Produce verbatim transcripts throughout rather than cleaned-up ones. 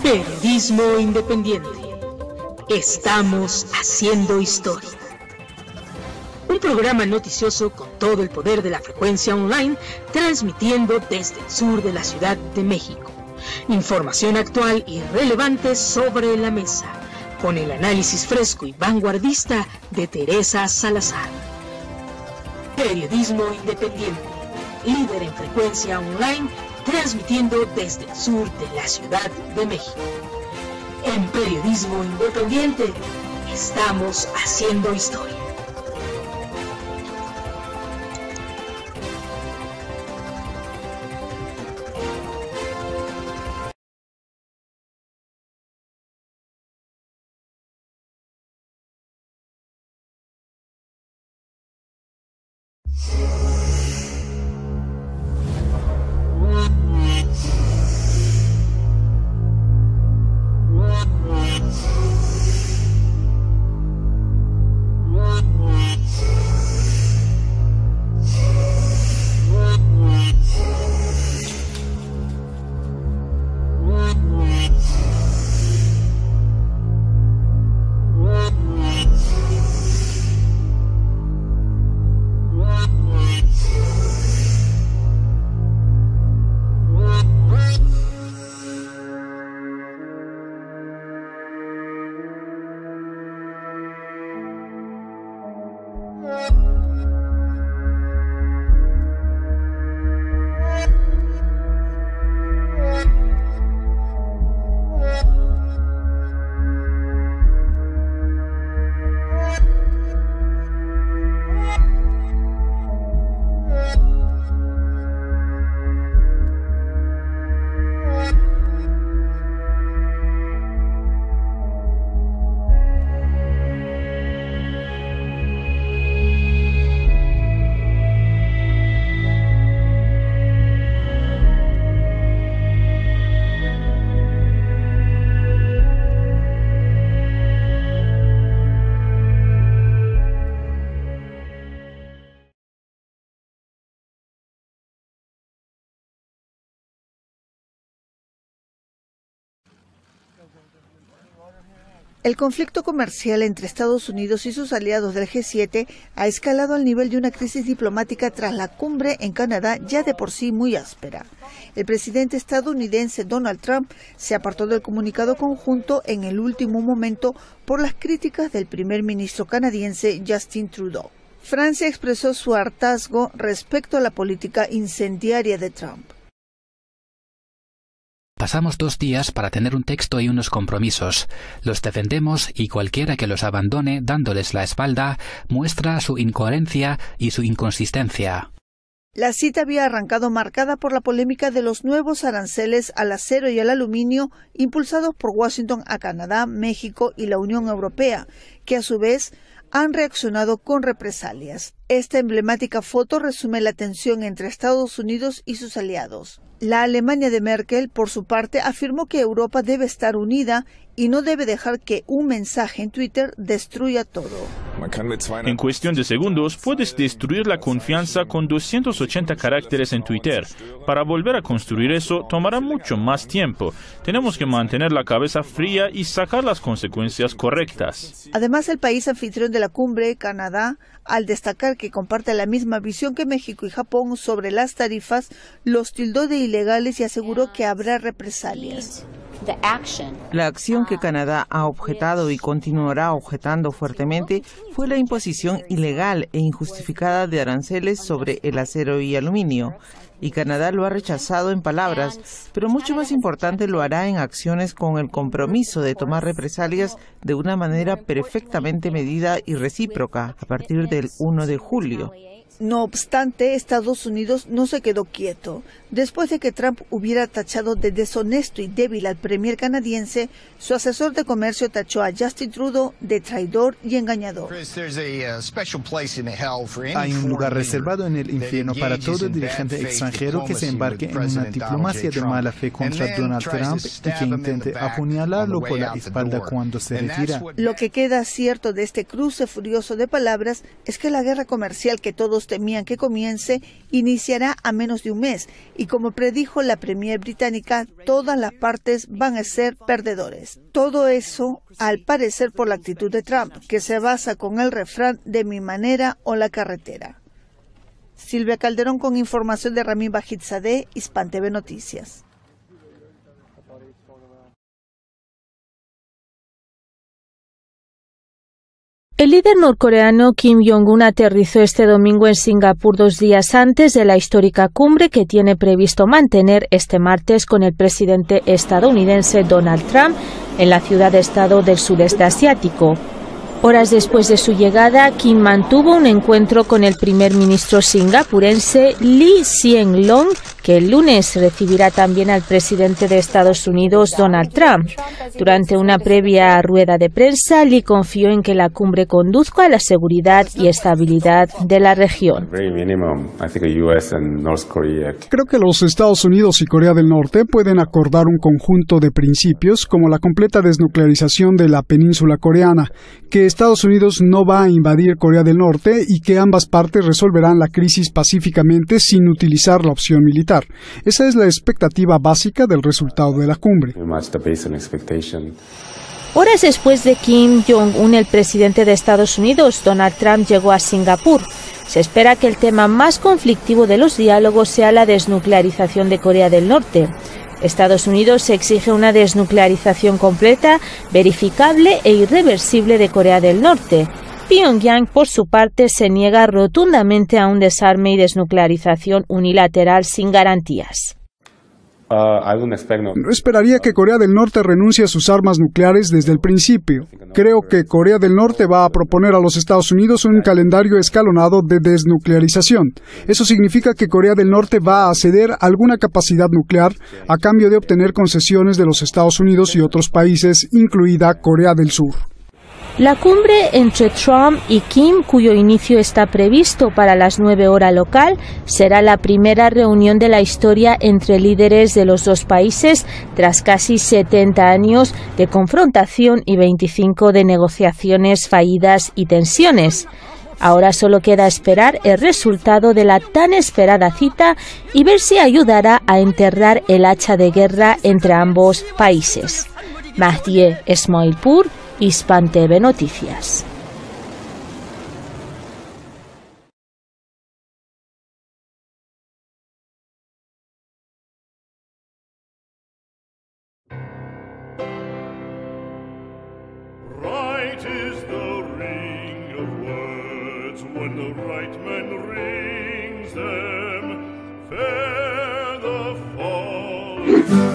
Periodismo independiente. Estamos haciendo historia. Un programa noticioso con todo el poder de la frecuencia online, transmitiendo desde el sur de la Ciudad de México. Información actual y relevante sobre la mesa, con el análisis fresco y vanguardista de Teresa Salazar. Periodismo independiente, líder en frecuencia online, transmitiendo desde el sur de la Ciudad de México. En Periodismo Independiente, estamos haciendo historia. El conflicto comercial entre Estados Unidos y sus aliados del G siete ha escalado al nivel de una crisis diplomática tras la cumbre en Canadá, ya de por sí muy áspera. El presidente estadounidense Donald Trump se apartó del comunicado conjunto en el último momento por las críticas del primer ministro canadiense Justin Trudeau. Francia expresó su hartazgo respecto a la política incendiaria de Trump. Pasamos dos días para tener un texto y unos compromisos. Los defendemos y cualquiera que los abandone dándoles la espalda muestra su incoherencia y su inconsistencia. La cita había arrancado marcada por la polémica de los nuevos aranceles al acero y al aluminio impulsados por Washington a Canadá, México y la Unión Europea, que a su vez han reaccionado con represalias. Esta emblemática foto resume la tensión entre Estados Unidos y sus aliados. La Alemania de Merkel, por su parte, afirmó que Europa debe estar unida y no debe dejar que un mensaje en Twitter destruya todo. En cuestión de segundos, puedes destruir la confianza con doscientos ochenta caracteres en Twitter. Para volver a construir eso, tomará mucho más tiempo. Tenemos que mantener la cabeza fría y sacar las consecuencias correctas. Además, el país anfitrión de la cumbre, Canadá, al destacar que comparte la misma visión que México y Japón sobre las tarifas, los tildó de ilegales y aseguró que habrá represalias. La acción que Canadá ha objetado y continuará objetando fuertemente fue la imposición ilegal e injustificada de aranceles sobre el acero y aluminio. Y Canadá lo ha rechazado en palabras, pero mucho más importante lo hará en acciones con el compromiso de tomar represalias de una manera perfectamente medida y recíproca a partir del primero de julio. No obstante, Estados Unidos no se quedó quieto. Después de que Trump hubiera tachado de deshonesto y débil al premier canadiense, su asesor de comercio tachó a Justin Trudeau de traidor y engañador. Hay un lugar reservado en el infierno para todo dirigente extranjero que se embarque en una diplomacia de mala fe contra Donald Trump y que intente apuñalarlo por la espalda cuando se retira. Lo que queda cierto de este cruce furioso de palabras es que la guerra comercial que todos todos temían que comience, iniciará a menos de un mes y como predijo la premier británica, todas las partes van a ser perdedores. Todo eso, al parecer, por la actitud de Trump, que se basa con el refrán de mi manera o la carretera. Silvia Calderón con información de Ramin Bajizadeh, Hispan T V Noticias. El líder norcoreano Kim Jong-un aterrizó este domingo en Singapur dos días antes de la histórica cumbre que tiene previsto mantener este martes con el presidente estadounidense Donald Trump en la ciudad-estado del sureste asiático. Horas después de su llegada, Kim mantuvo un encuentro con el primer ministro singapurense Lee Hsien Loong, que el lunes recibirá también al presidente de Estados Unidos, Donald Trump. Durante una previa rueda de prensa, Lee confió en que la cumbre conduzca a la seguridad y estabilidad de la región. Creo que los Estados Unidos y Corea del Norte pueden acordar un conjunto de principios como la completa desnuclearización de la península coreana, que Estados Unidos no va a invadir Corea del Norte y que ambas partes resolverán la crisis pacíficamente sin utilizar la opción militar. Esa es la expectativa básica del resultado de la cumbre. Horas después de Kim Jong-un, el presidente de Estados Unidos, Donald Trump, llegó a Singapur. Se espera que el tema más conflictivo de los diálogos sea la desnuclearización de Corea del Norte. Estados Unidos exige una desnuclearización completa, verificable e irreversible de Corea del Norte. Pyongyang, por su parte, se niega rotundamente a un desarme y desnuclearización unilateral sin garantías. No esperaría que Corea del Norte renuncie a sus armas nucleares desde el principio. Creo que Corea del Norte va a proponer a los Estados Unidos un calendario escalonado de desnuclearización. Eso significa que Corea del Norte va a ceder alguna capacidad nuclear a cambio de obtener concesiones de los Estados Unidos y otros países, incluida Corea del Sur. La cumbre entre Trump y Kim, cuyo inicio está previsto para las nueve horas local, será la primera reunión de la historia entre líderes de los dos países tras casi setenta años de confrontación y veinticinco de negociaciones fallidas y tensiones. Ahora solo queda esperar el resultado de la tan esperada cita y ver si ayudará a enterrar el hacha de guerra entre ambos países. Mahdieh Esmailpour, Hispan T V Noticias. Right is the ring of words when the right man rings them, fair the fall.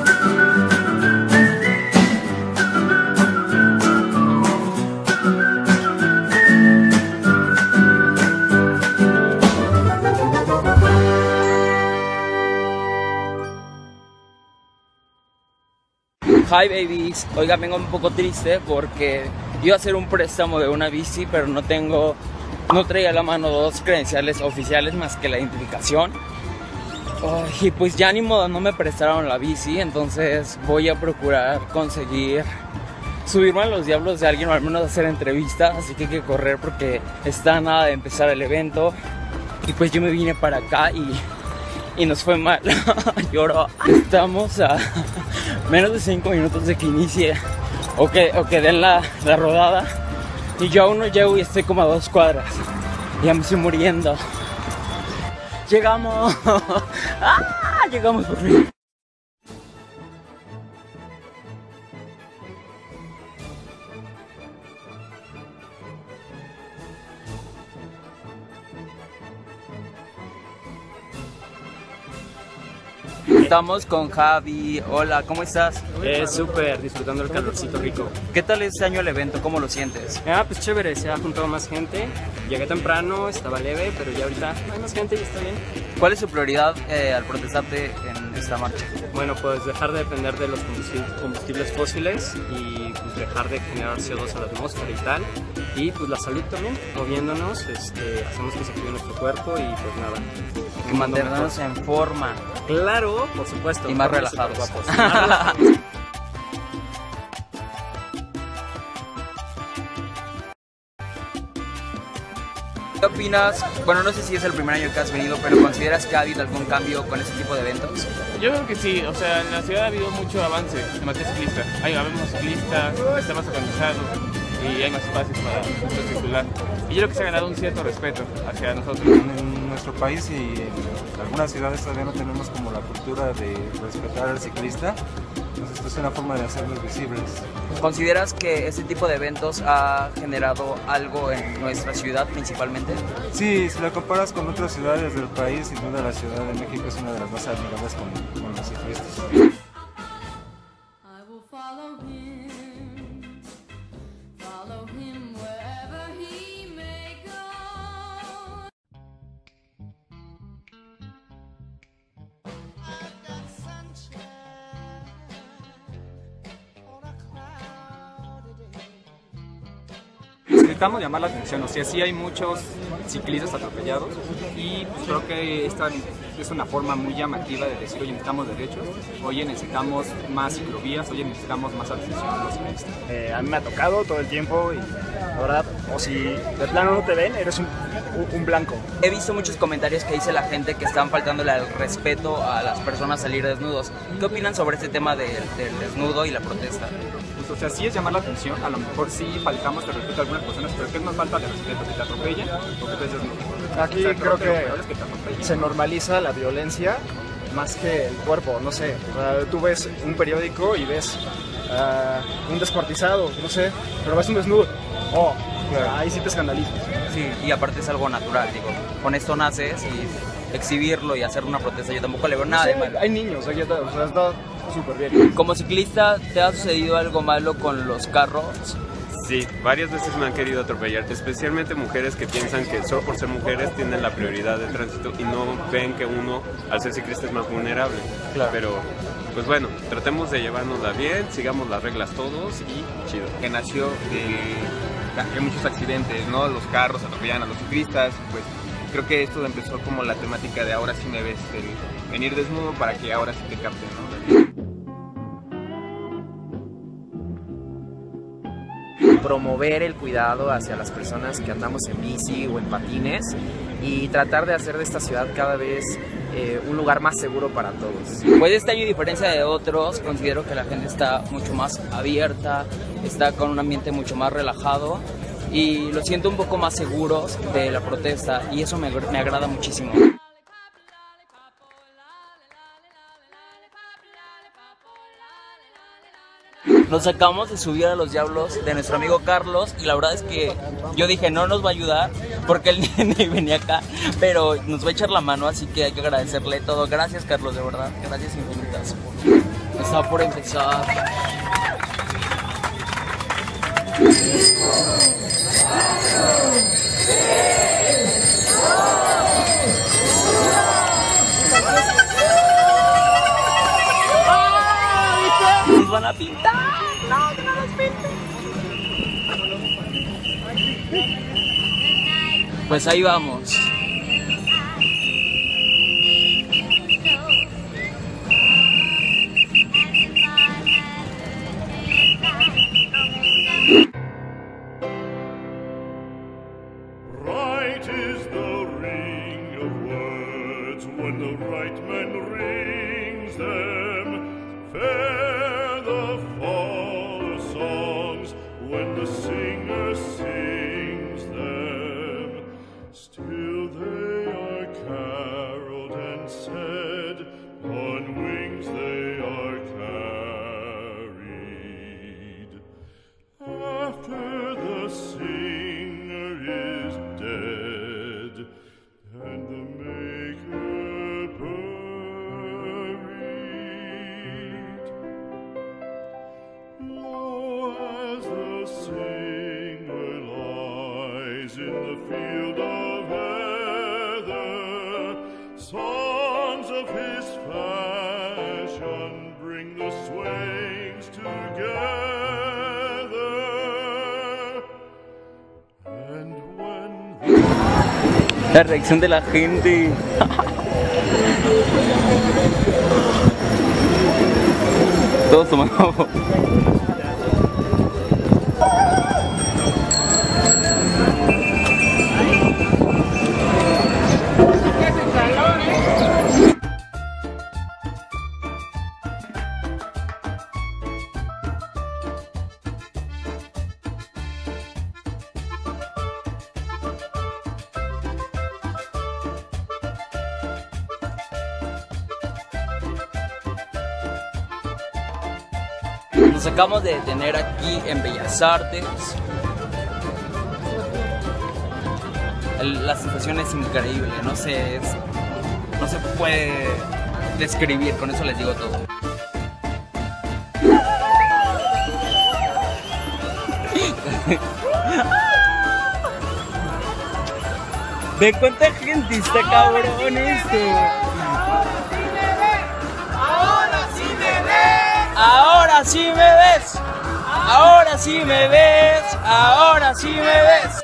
Hi babies, oiga, vengo un poco triste porque iba a hacer un préstamo de una bici, pero no tengo, no traía a la mano dos credenciales oficiales más que la identificación. Oh, y pues ya ni modo, no me prestaron la bici, entonces voy a procurar conseguir subirme a los diablos de alguien o al menos hacer entrevistas, así que hay que correr porque está nada de empezar el evento. Y pues yo me vine para acá y... y nos fue mal. Lloro. Estamos a menos de cinco minutos de que inicie o que, o que den la, la rodada y yo aún no llego y estoy como a dos cuadras. Ya me estoy muriendo. Llegamos. ¡Ah! Llegamos por fin. Estamos con Javi. Hola, ¿cómo estás? Eh, súper, disfrutando el calorcito rico. ¿Qué tal este año el evento? ¿Cómo lo sientes? Ah, pues chévere, se ha juntado más gente. Llegué temprano, estaba leve, pero ya ahorita hay más gente y está bien. ¿Cuál es su prioridad eh, al protestarte en esta marcha? Bueno, pues dejar de depender de los combustibles fósiles y pues dejar de generar C O dos a la atmósfera y tal. Y pues la salud también, moviéndonos, este, hacemos que se cuide nuestro cuerpo y pues nada. Hay que mantenernos en forma. Claro, por supuesto. Y más relajados. ¿Qué opinas? Bueno, no sé si es el primer año que has venido, pero ¿consideras que ha habido algún cambio con este tipo de eventos? Yo creo que sí, o sea, en la ciudad ha habido mucho avance en materia ciclista. Hay más ciclistas, está más organizado y hay más espacios para circular. Y yo creo que se ha ganado un cierto respeto hacia nosotros. En nuestro país y en algunas ciudades todavía no tenemos como la cultura de respetar al ciclista. Entonces esto es una forma de hacerlos visibles. ¿Consideras que este tipo de eventos ha generado algo en nuestra ciudad principalmente? Sí, si la comparas con otras ciudades del país, sin duda la Ciudad de México es una de las más amigables con, con los ciclistas. Necesitamos llamar la atención, o sea, sí hay muchos ciclistas atropellados y pues creo que esta es una forma muy llamativa de decir, oye, necesitamos derechos, oye, necesitamos más ciclovías, oye, necesitamos más atención a los ciclistas. Eh, a mí me ha tocado todo el tiempo y la verdad, o si de plano no te ven, eres un, un blanco. He visto muchos comentarios que dice la gente que están faltándole al respeto a las personas salir desnudos. ¿Qué opinan sobre este tema del, del desnudo y la protesta? Pues, o sea, sí es llamar la atención, a lo mejor sí faltamos de respeto a algunas personas, pero ¿qué es más falta de respeto? ¿Que te atropellen o que te desnuden? Aquí o sea, creo, creo que, que se normaliza la violencia más que el cuerpo, no sé. Uh, tú ves un periódico y ves uh, un descuartizado, no sé, pero ves un desnudo. Oh, claro. Ahí sí te escandalizas. Sí, y aparte es algo natural, digo, con esto naces y exhibirlo y hacer una protesta, yo tampoco le veo nada sí, de malo. Hay niños, aquí está, o sea, está súper bien. Como ciclista, ¿te ha sucedido algo malo con los carros? Sí, varias veces me han querido atropellar, especialmente mujeres que piensan que solo por ser mujeres tienen la prioridad de tránsito y no ven que uno, al ser ciclista, es más vulnerable. Claro. Pero, pues bueno, tratemos de llevárnosla bien, sigamos las reglas todos y chido. Que nació de, de muchos accidentes, ¿no? Los carros atropellan a los ciclistas, pues creo que esto empezó como la temática de ahora sí me ves, el venir desnudo para que ahora sí te capten, ¿no? Promover el cuidado hacia las personas que andamos en bici o en patines y tratar de hacer de esta ciudad cada vez eh, un lugar más seguro para todos. Pues este año, a diferencia de otros, considero que la gente está mucho más abierta, está con un ambiente mucho más relajado y lo siento un poco más seguros de la protesta y eso me, me agrada muchísimo. Nos acabamos de subir a los diablos de nuestro amigo Carlos y la verdad es que yo dije no nos va a ayudar porque él ni venía acá, pero nos va a echar la mano, así que hay que agradecerle todo. Gracias, Carlos, de verdad, gracias infinitas. Está por empezar. Nos van a pintar. No, que no nos pinten. Pues ahí vamos. Right is the ring of words when the right man rings them. Fair the fall of songs when the singer sings them. Still they are caroled and said, on wings they are carried. After the singer is dead and the maker buried, lo, as the singer lies in the field of heather, songs of his fashion bring the swains together. And when La reacción de la gente. Todos tomando. Nos acabamos de detener aquí en Bellas Artes. El, la sensación es increíble, no sé, es, no se puede describir, con eso les digo todo. ¿De cuánta gente está cabrón esto? Ahora sí me ves. Ahora sí me ves. Ahora sí me ves. Ahora sí me ves.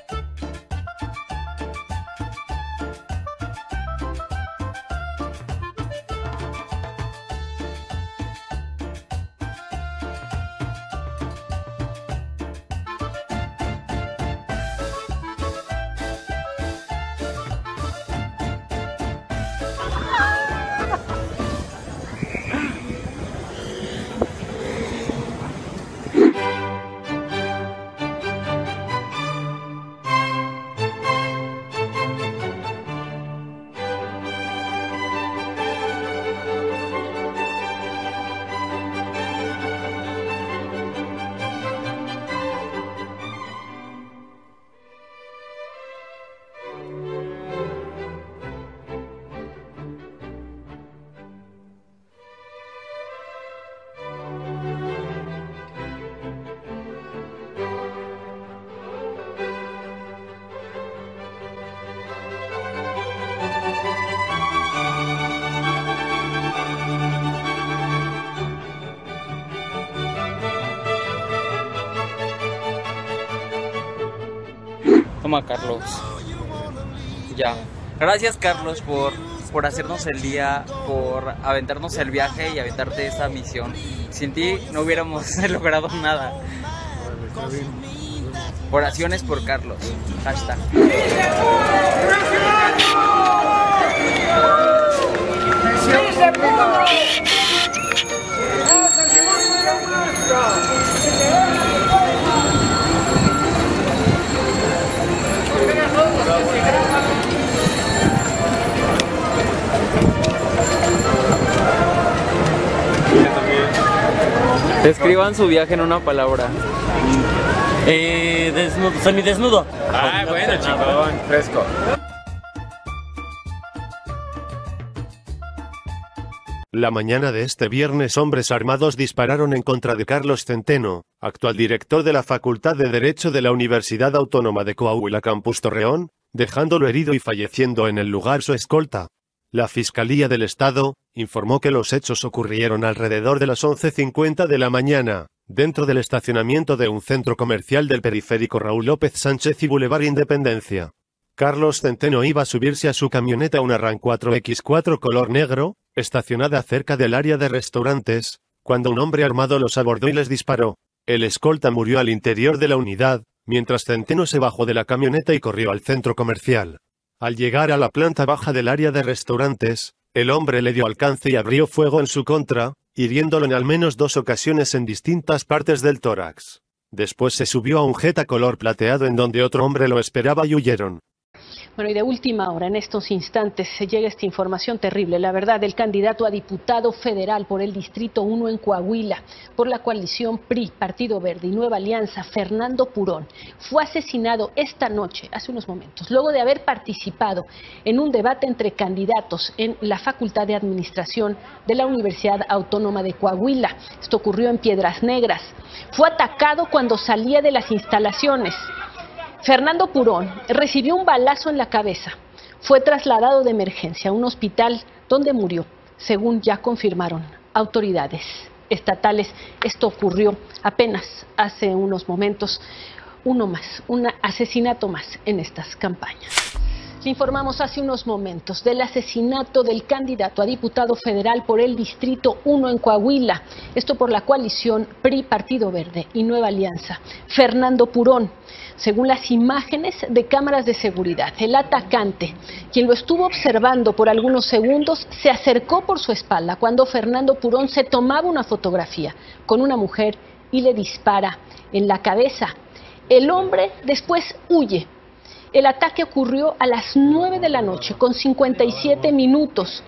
Toma, Carlos. Ya. Gracias, Carlos, por, por hacernos el día, por aventarnos el viaje y aventarte esta misión. Sin ti no hubiéramos logrado nada. Oraciones por Carlos. Hashtag. Describan su viaje en una palabra. Eh, desnudo, semidesnudo. Ah, bueno, chingón, fresco. La mañana de este viernes hombres armados dispararon en contra de Carlos Centeno, actual director de la Facultad de Derecho de la Universidad Autónoma de Coahuila Campus Torreón, dejándolo herido y falleciendo en el lugar su escolta. La Fiscalía del Estado informó que los hechos ocurrieron alrededor de las once cincuenta de la mañana, dentro del estacionamiento de un centro comercial del periférico Raúl López Sánchez y Boulevard Independencia. Carlos Centeno iba a subirse a su camioneta una RAM cuatro equis cuatro color negro, estacionada cerca del área de restaurantes, cuando un hombre armado los abordó y les disparó. El escolta murió al interior de la unidad, mientras Centeno se bajó de la camioneta y corrió al centro comercial. Al llegar a la planta baja del área de restaurantes, el hombre le dio alcance y abrió fuego en su contra, hiriéndolo en al menos dos ocasiones en distintas partes del tórax. Después se subió a un Jetta color plateado en donde otro hombre lo esperaba y huyeron. Bueno, y de última hora, en estos instantes, se llega esta información terrible. La verdad, el candidato a diputado federal por el Distrito uno en Coahuila, por la coalición P R I, Partido Verde y Nueva Alianza, Fernando Purón, fue asesinado esta noche, hace unos momentos, luego de haber participado en un debate entre candidatos en la Facultad de Administración de la Universidad Autónoma de Coahuila. Esto ocurrió en Piedras Negras. Fue atacado cuando salía de las instalaciones. Fernando Purón recibió un balazo en la cabeza. Fue trasladado de emergencia a un hospital donde murió, según ya confirmaron autoridades estatales. Esto ocurrió apenas hace unos momentos. Uno más, un asesinato más en estas campañas. Le informamos hace unos momentos del asesinato del candidato a diputado federal por el Distrito uno en Coahuila. Esto por la coalición P R I, Partido Verde y Nueva Alianza. Fernando Purón. Según las imágenes de cámaras de seguridad, el atacante, quien lo estuvo observando por algunos segundos, se acercó por su espalda cuando Fernando Purón se tomaba una fotografía con una mujer y le dispara en la cabeza. El hombre después huye. El ataque ocurrió a las nueve de la noche con cincuenta y siete minutos,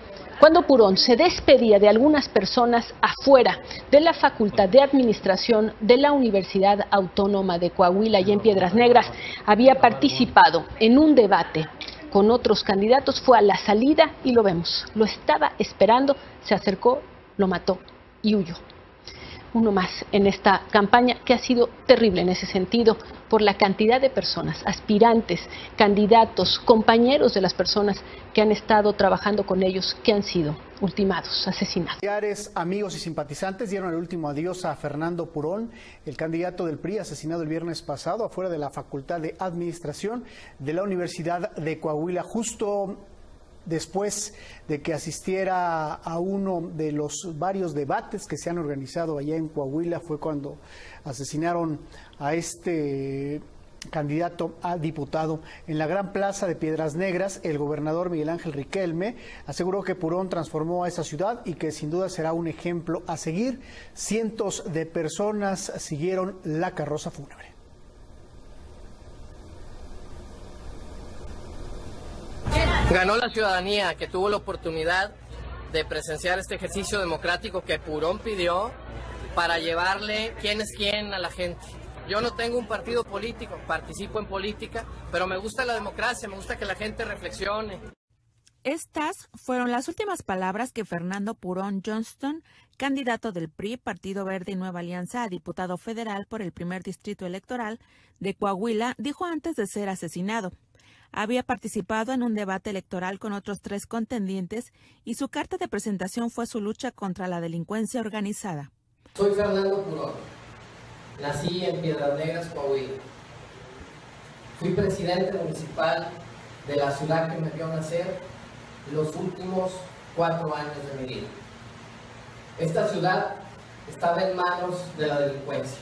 cuando Purón se despedía de algunas personas afuera de la Facultad de Administración de la Universidad Autónoma de Coahuila y en Piedras Negras. Había participado en un debate con otros candidatos, fue a la salida y lo vemos, lo estaba esperando, se acercó, lo mató y huyó. Uno más en esta campaña que ha sido terrible en ese sentido por la cantidad de personas, aspirantes, candidatos, compañeros de las personas que han estado trabajando con ellos, que han sido ultimados, asesinados. Familiares, amigos y simpatizantes dieron el último adiós a Fernando Purón, el candidato del P R I asesinado el viernes pasado afuera de la Facultad de Administración de la Universidad de Coahuila, justo después de que asistiera a uno de los varios debates que se han organizado allá en Coahuila. Fue cuando asesinaron a este candidato a diputado. En la Gran Plaza de Piedras Negras, el gobernador Miguel Ángel Riquelme aseguró que Purón transformó a esa ciudad y que sin duda será un ejemplo a seguir. Cientos de personas siguieron la carroza fúnebre. Ganó la ciudadanía, que tuvo la oportunidad de presenciar este ejercicio democrático que Purón pidió para llevarle quién es quién a la gente. Yo no tengo un partido político, participo en política, pero me gusta la democracia, me gusta que la gente reflexione. Estas fueron las últimas palabras que Fernando Purón Johnston, candidato del P R I, Partido Verde y Nueva Alianza a diputado federal por el primer distrito electoral de Coahuila, dijo antes de ser asesinado. Había participado en un debate electoral con otros tres contendientes y su carta de presentación fue su lucha contra la delincuencia organizada. Soy Fernando Purón. Nací en Piedras Negras, Coahuila. Fui presidente municipal de la ciudad que me vio nacer los últimos cuatro años de mi vida. Esta ciudad estaba en manos de la delincuencia.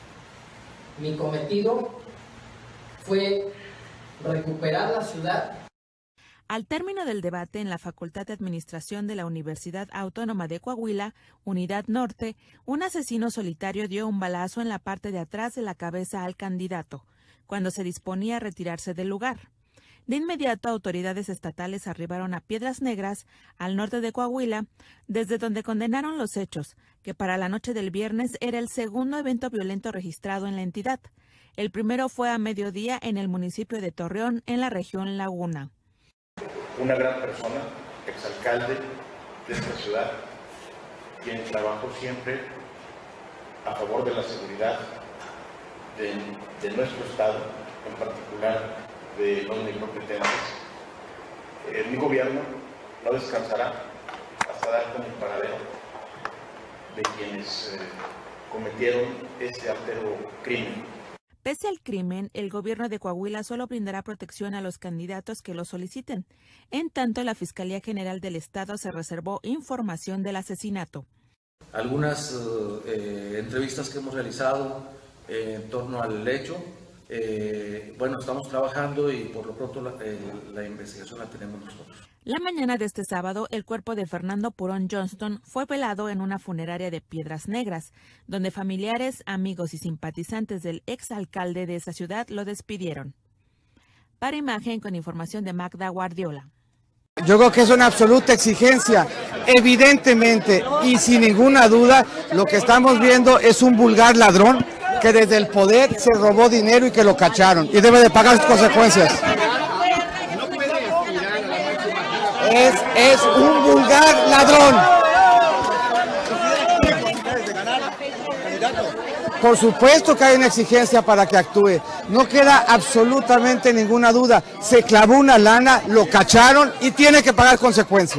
Mi cometido fue recuperar la ciudad. Al término del debate en la Facultad de Administración de la Universidad Autónoma de Coahuila, Unidad Norte, un asesino solitario dio un balazo en la parte de atrás de la cabeza al candidato, cuando se disponía a retirarse del lugar. De inmediato, autoridades estatales arribaron a Piedras Negras, al norte de Coahuila, desde donde condenaron los hechos, que para la noche del viernes era el segundo evento violento registrado en la entidad. El primero fue a mediodía en el municipio de Torreón, en la región Laguna. Una gran persona, exalcalde de esta ciudad, quien trabajó siempre a favor de la seguridad de, de nuestro estado, en particular de los micropetenses. Eh, mi gobierno no descansará hasta dar con el paradero de quienes eh, cometieron ese artero crimen. Pese al crimen, el gobierno de Coahuila solo brindará protección a los candidatos que lo soliciten. En tanto, la Fiscalía General del Estado se reservó información del asesinato. Algunas eh, entrevistas que hemos realizado eh, en torno al hecho, eh, bueno, estamos trabajando y por lo pronto la, eh, la investigación la tenemos nosotros. La mañana de este sábado, el cuerpo de Fernando Purón Johnston fue velado en una funeraria de Piedras Negras, donde familiares, amigos y simpatizantes del exalcalde de esa ciudad lo despidieron. Para Imagen, con información de Magda Guardiola. Yo creo que es una absoluta exigencia, evidentemente y sin ninguna duda, lo que estamos viendo es un vulgar ladrón que desde el poder se robó dinero y que lo cacharon y debe de pagar sus consecuencias. Es, es un vulgar ladrón. Por supuesto que hay una exigencia para que actúe. No queda absolutamente ninguna duda. Se clavó una lana, lo cacharon y tiene que pagar consecuencias.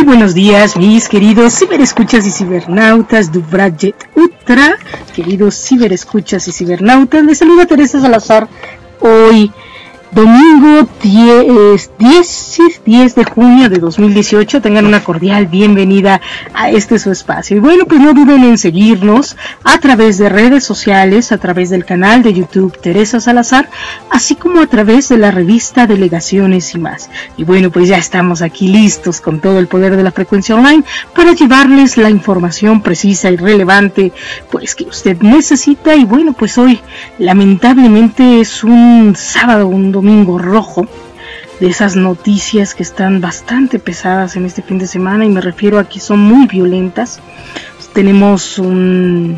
Muy buenos días, mis queridos ciberescuchas y cibernautas du Braget Ultra, queridos ciberescuchas y cibernautas. Les saluda Teresa Salazar hoy, domingo diez, diez, diez de junio de dos mil dieciocho. Tengan una cordial bienvenida a este su espacio. Y bueno, pues no duden en seguirnos a través de redes sociales, a través del canal de YouTube Teresa Salazar, así como a través de la revista Delegaciones y más. Y bueno, pues ya estamos aquí listos con todo el poder de la frecuencia online para llevarles la información precisa y relevante pues que usted necesita. Y bueno, pues hoy lamentablemente es un sábado, un domingo domingo rojo, de esas noticias que están bastante pesadas en este fin de semana, y me refiero a que son muy violentas. Tenemos un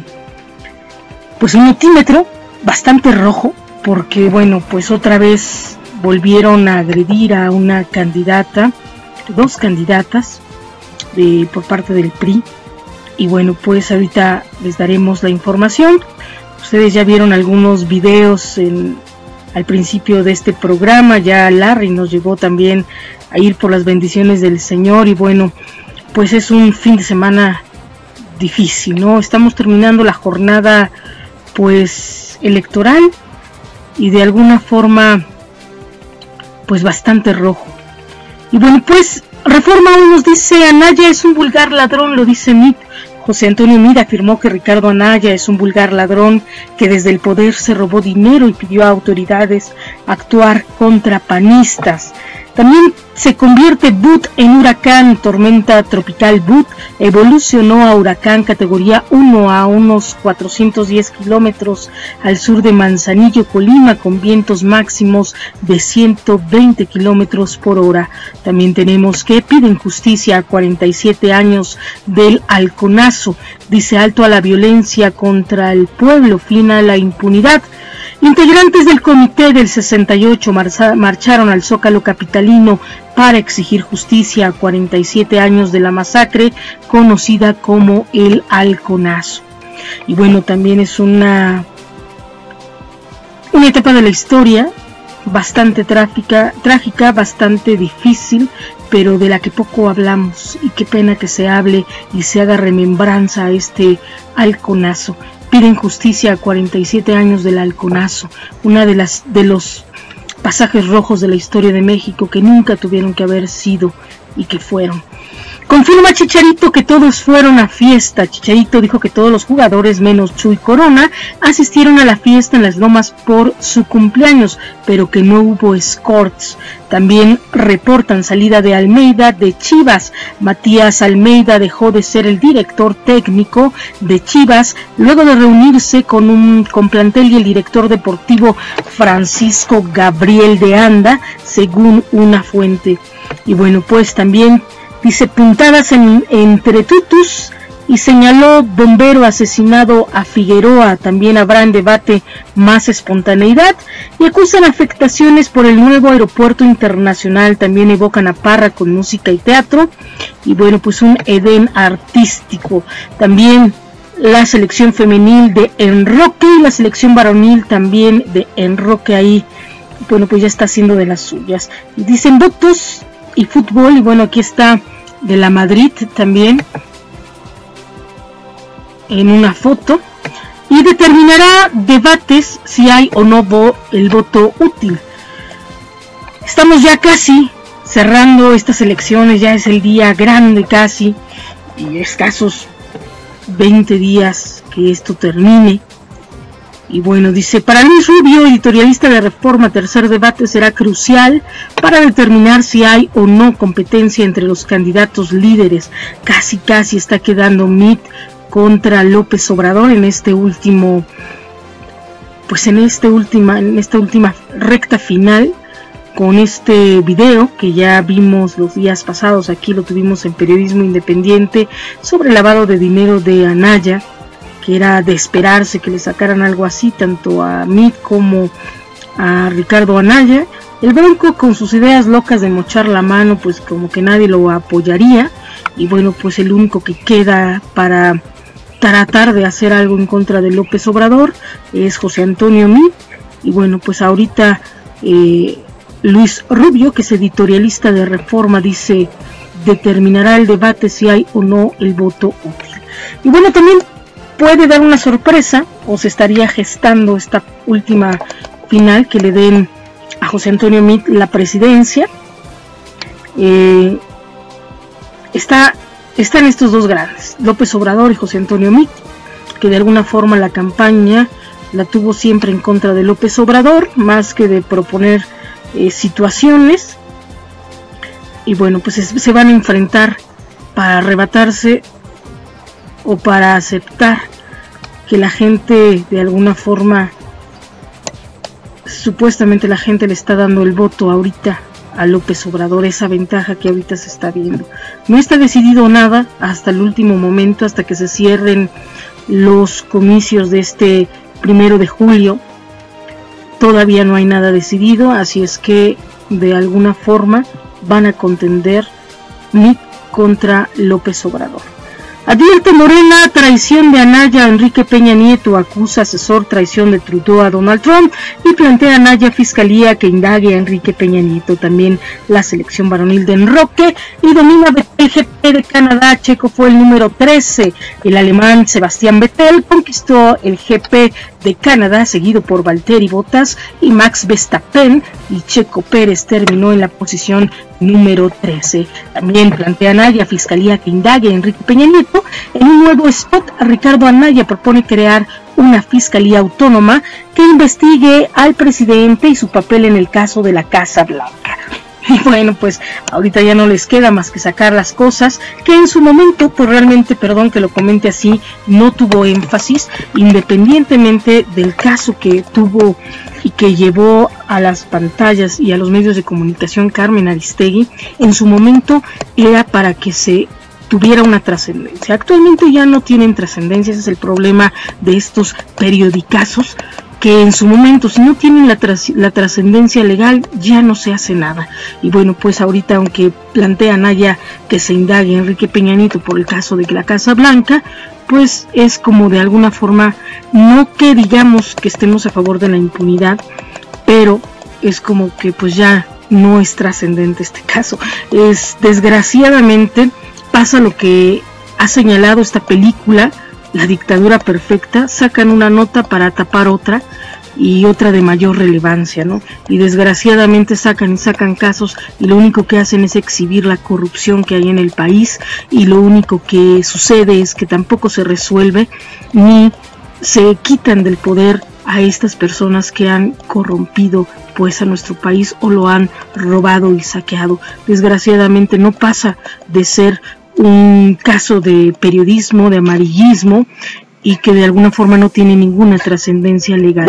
pues un notímetro bastante rojo, porque bueno, pues otra vez volvieron a agredir a una candidata, dos candidatas de, por parte del P R I, y bueno, pues ahorita les daremos la información. Ustedes ya vieron algunos videos en al principio de este programa, ya Larry nos llevó también a ir por las bendiciones del Señor, y bueno, pues es un fin de semana difícil, ¿no? Estamos terminando la jornada pues electoral y de alguna forma pues bastante rojo. Y bueno, pues Reforma hoy nos dice: Anaya es un vulgar ladrón, lo dice Mit. José Antonio Meade afirmó que Ricardo Anaya es un vulgar ladrón que desde el poder se robó dinero y pidió a autoridades actuar contra panistas. También se convierte Bud en huracán. Tormenta tropical Bud evolucionó a huracán categoría uno a unos cuatrocientos diez kilómetros al sur de Manzanillo, Colima, con vientos máximos de ciento veinte kilómetros por hora. También tenemos que piden justicia a cuarenta y siete años del halconazo. Dice alto a la violencia contra el pueblo, fin a la impunidad. Integrantes del comité del sesenta y ocho marcha, marcharon al Zócalo capitalino para exigir justicia a cuarenta y siete años de la masacre conocida como el halconazo. Y bueno, también es una, una etapa de la historia bastante trágica, trágica, bastante difícil, pero de la que poco hablamos, y qué pena que se hable y se haga remembranza a este halconazo. Piden justicia a cuarenta y siete años del halconazo, una de las de los pasajes rojos de la historia de México que nunca tuvieron que haber sido y que fueron. Confirma Chicharito que todos fueron a fiesta. Chicharito dijo que todos los jugadores menos Chuy Corona asistieron a la fiesta en Las Lomas por su cumpleaños, pero que no hubo escorts. También reportan salida de Almeida de Chivas. Matías Almeida dejó de ser el director técnico de Chivas luego de reunirse con un con plantel y el director deportivo Francisco Gabriel de Anda, según una fuente. Y bueno, pues también dice puntadas en, entre tutus, y señaló bombero asesinado a Figueroa. También habrá en debate más espontaneidad, y acusan afectaciones por el nuevo aeropuerto internacional. También evocan a Parra con música y teatro, y bueno, pues un Edén artístico. También la selección femenil de Enroque y la selección varonil también de Enroque ahí, bueno, pues ya está haciendo de las suyas. Dicen votos y fútbol, y bueno, aquí está de la Madrid también en una foto, y determinará debates si hay o no vo el voto útil. Estamos ya casi cerrando estas elecciones, ya es el día grande casi, y escasos veinte días que esto termine. Y bueno, dice, para Luis Rubio, editorialista de Reforma, tercer debate será crucial para determinar si hay o no competencia entre los candidatos líderes. Casi casi está quedando Mit contra López Obrador en este último, pues en este última, en esta última recta final, con este video que ya vimos los días pasados, aquí lo tuvimos en Periodismo Independiente, sobre el lavado de dinero de Anaya, que era de esperarse que le sacaran algo así, tanto a Mit como a Ricardo Anaya. El Bronco, con sus ideas locas de mochar la mano, pues como que nadie lo apoyaría, y bueno, pues el único que queda para tratar de hacer algo en contra de López Obrador es José Antonio Meade. Y bueno, pues ahorita eh, Luis Rubio, que es editorialista de Reforma, dice: determinará el debate si hay o no el voto útil. Y bueno, también puede dar una sorpresa, o se estaría gestando esta última final, que le den a José Antonio Meade la presidencia. Eh, está, están estos dos grandes, López Obrador y José Antonio Meade, que de alguna forma la campaña la tuvo siempre en contra de López Obrador, más que de proponer eh, situaciones. Y bueno, pues es, se van a enfrentar para arrebatarse o para aceptar que la gente de alguna forma, supuestamente la gente le está dando el voto ahorita a López Obrador, esa ventaja que ahorita se está viendo. No está decidido nada hasta el último momento, hasta que se cierren los comicios de este primero de julio. Todavía no hay nada decidido, así es que de alguna forma van a contender Meade contra López Obrador. Advierte Morena traición de Anaya a Enrique Peña Nieto, acusa asesor traición de Trudeau a Donald Trump y plantea Anaya fiscalía que indague a Enrique Peña Nieto. También la selección varonil de enroque y domina el G P de Canadá. Checo fue el número trece. El alemán Sebastián Vettel conquistó el G P de Canadá, seguido por Valtteri Bottas y Max Verstappen, y Checo Pérez terminó en la posición número trece. También plantea Anaya fiscalía que indague a Enrique Peña Nieto. En un nuevo spot, Ricardo Anaya propone crear una fiscalía autónoma que investigue al presidente y su papel en el caso de la Casa Blanca. Y bueno, pues ahorita ya no les queda más que sacar las cosas que en su momento, pues realmente, perdón que lo comente así, no tuvo énfasis, independientemente del caso que tuvo y que llevó a las pantallas y a los medios de comunicación Carmen Aristegui. En su momento era para que se tuviera una trascendencia. Actualmente ya no tienen trascendencia, ese es el problema de estos periodicazos, que en su momento, si no tienen la, tras, la trascendencia legal, ya no se hace nada. Y bueno, pues ahorita, aunque plantean Anaya que se indague a Enrique Peña Nieto por el caso de la Casa Blanca, pues es como de alguna forma, no que digamos que estemos a favor de la impunidad, pero es como que pues ya no es trascendente este caso. Es desgraciadamente pasa lo que ha señalado esta película, La dictadura perfecta. Sacan una nota para tapar otra y otra de mayor relevancia, ¿no? Y desgraciadamente sacan y sacan casos y lo único que hacen es exhibir la corrupción que hay en el país, y lo único que sucede es que tampoco se resuelve ni se quitan del poder a estas personas que han corrompido pues a nuestro país o lo han robado y saqueado. Desgraciadamente no pasa de ser un caso de periodismo, de amarillismo, y que de alguna forma no tiene ninguna trascendencia legal.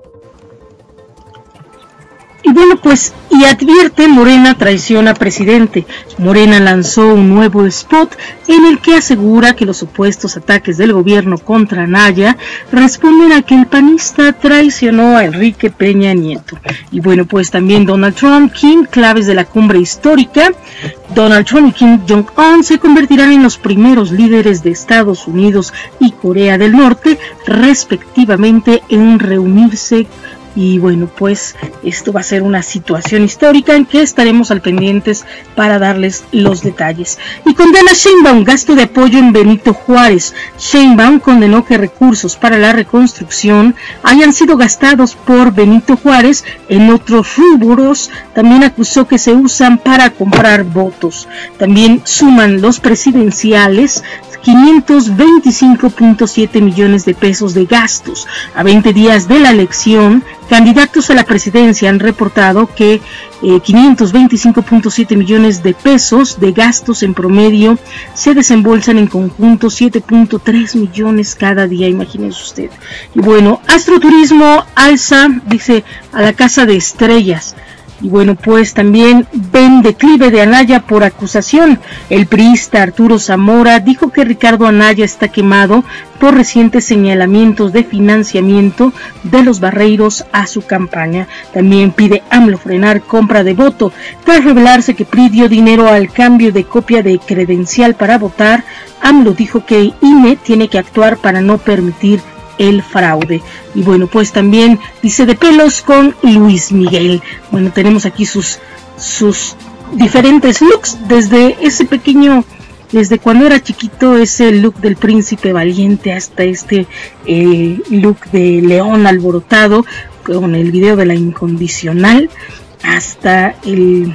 Y bueno, pues, y advierte Morena traición a presidente. Morena lanzó un nuevo spot en el que asegura que los supuestos ataques del gobierno contra Anaya responden a que el panista traicionó a Enrique Peña Nieto. Y bueno, pues también Donald Trump, Kim, claves de la cumbre histórica. Donald Trump y Kim Jong-un se convertirán en los primeros líderes de Estados Unidos y Corea del Norte, respectivamente, en reunirse. Y bueno, pues esto va a ser una situación histórica en que estaremos al pendientes para darles los detalles. Y condena Sheinbaum gasto de apoyo en Benito Juárez. Sheinbaum condenó que recursos para la reconstrucción hayan sido gastados por Benito Juárez en otros rubros. También acusó que se usan para comprar votos. También suman los presidenciales quinientos veinticinco punto siete millones de pesos de gastos. A veinte días de la elección, candidatos a la presidencia han reportado que eh, quinientos veinticinco punto siete millones de pesos de gastos en promedio se desembolsan en conjunto siete punto tres millones cada día, imagínense usted. Y bueno, Astroturismo alza, dice, a la Casa de Estrellas. Y bueno, pues también ven declive de Anaya por acusación. El priista Arturo Zamora dijo que Ricardo Anaya está quemado por recientes señalamientos de financiamiento de los barreiros a su campaña. También pide AMLO frenar compra de voto. Tras revelarse que P R I dio dinero al cambio de copia de credencial para votar, AMLO dijo que I N E tiene que actuar para no permitir el fraude. Y bueno, pues también dice de pelos con Luis Miguel. Bueno, tenemos aquí sus sus diferentes looks, desde ese pequeño, desde cuando era chiquito, ese look del príncipe valiente hasta este eh, look de león alborotado con el video de la incondicional, hasta el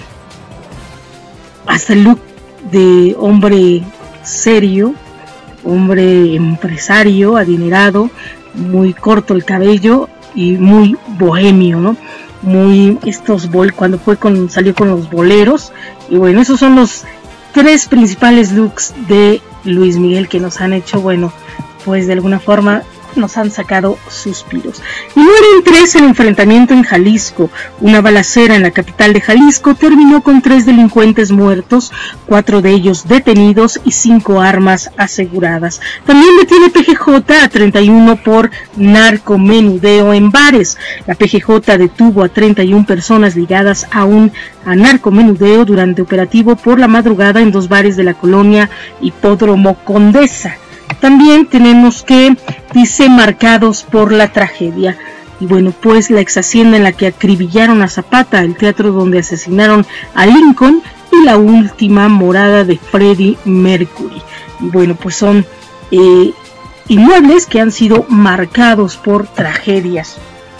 hasta el look de hombre serio, hombre empresario, adinerado, muy corto el cabello y muy bohemio, ¿no? Muy estos bol cuando fue con salió con los boleros. Y bueno, esos son los tres principales looks de Luis Miguel que nos han hecho, bueno, pues de alguna forma nos han sacado suspiros. Y mueren tres en enfrentamiento en Jalisco. Una balacera en la capital de Jalisco terminó con tres delincuentes muertos, cuatro de ellos detenidos y cinco armas aseguradas. También detiene P G J a treinta y uno por narcomenudeo en bares. La P G J detuvo a treinta y una personas ligadas a un a narcomenudeo durante operativo por la madrugada en dos bares de la colonia Hipódromo Condesa. También tenemos que, dice, marcados por la tragedia. Y bueno, pues la ex hacienda en la que acribillaron a Zapata, el teatro donde asesinaron a Lincoln y la última morada de Freddie Mercury. Y bueno, pues son eh, inmuebles que han sido marcados por tragedias.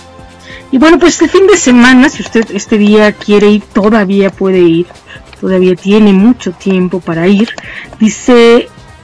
Y bueno, pues este fin de semana, si usted este día quiere ir, todavía puede ir. Todavía tiene mucho tiempo para ir. Dice,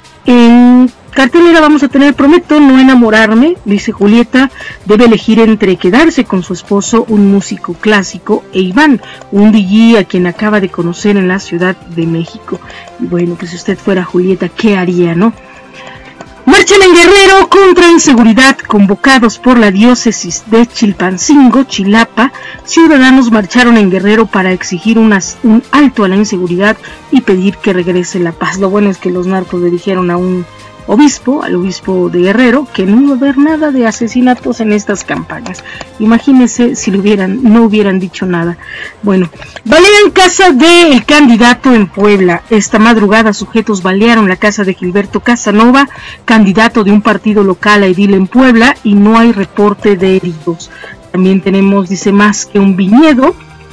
en cartelera vamos a tener Prometo no enamorarme, dice Julieta, debe elegir entre quedarse con su esposo, un músico clásico, e Iván, un D J a quien acaba de conocer en la Ciudad de México. Y bueno, pues si usted fuera Julieta, ¿qué haría, no? Marchan en Guerrero contra inseguridad, convocados por la diócesis de Chilpancingo, Chilapa. Ciudadanos marcharon en Guerrero para exigir unas, un alto a la inseguridad y pedir que regrese la paz. Lo bueno es que los narcos le dijeron a un obispo, al obispo de Guerrero, que no iba a haber nada de asesinatos en estas campañas. Imagínense si le hubieran, no hubieran dicho nada. Bueno, balean casa del candidato en Puebla. Esta madrugada sujetos balearon la casa de Gilberto Casanova, candidato de un partido local a edil en Puebla, y no hay reporte de heridos. También tenemos, dice, más que un viñedo.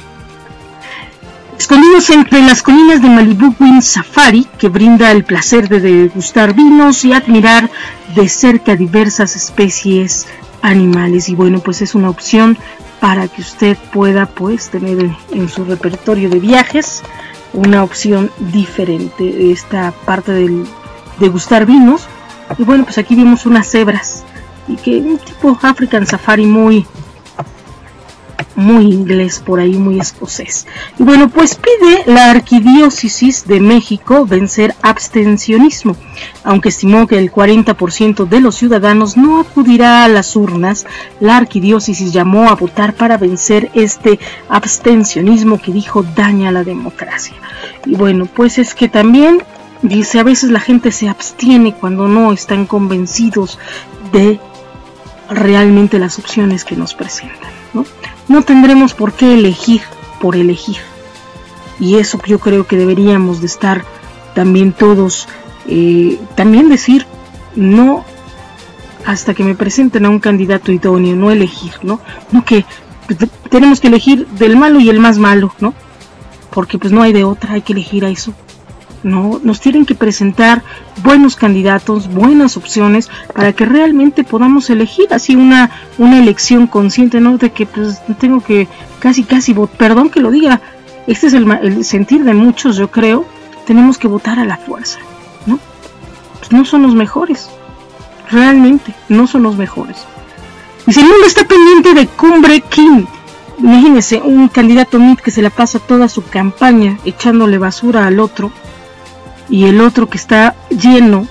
Escondidos entre las colinas de Malibu Wind Safari, que brinda el placer de degustar vinos y admirar de cerca diversas especies animales. Y bueno, pues es una opción para que usted pueda pues tener en, en su repertorio de viajes una opción diferente, esta parte del degustar vinos. Y bueno, pues aquí vimos unas cebras y que un tipo African Safari muy muy inglés por ahí, muy escocés. Y bueno, pues pide la Arquidiócesis de México vencer abstencionismo. Aunque estimó que el cuarenta por ciento de los ciudadanos no acudirá a las urnas, la Arquidiócesis llamó a votar para vencer este abstencionismo que dijo daña a la democracia. Y bueno, pues es que también dice, a veces la gente se abstiene cuando no están convencidos de realmente las opciones que nos presentan, ¿no? No tendremos por qué elegir por elegir, y eso yo creo que deberíamos de estar también todos, eh, también decir no hasta que me presenten a un candidato idóneo, no elegir, no, no que pues, tenemos que elegir del malo y el más malo, ¿no? Porque pues no hay de otra, hay que elegir a eso. No, nos tienen que presentar buenos candidatos, buenas opciones para que realmente podamos elegir así una, una elección consciente, no de que pues tengo que casi casi votar, perdón que lo diga, este es el, el sentir de muchos, yo creo, tenemos que votar a la fuerza, ¿no? Pues no son los mejores, realmente no son los mejores. Y si el mundo está pendiente de Cumbre Kim, imagínense un candidato M I T que se la pasa toda su campaña echándole basura al otro, y el otro que está lleno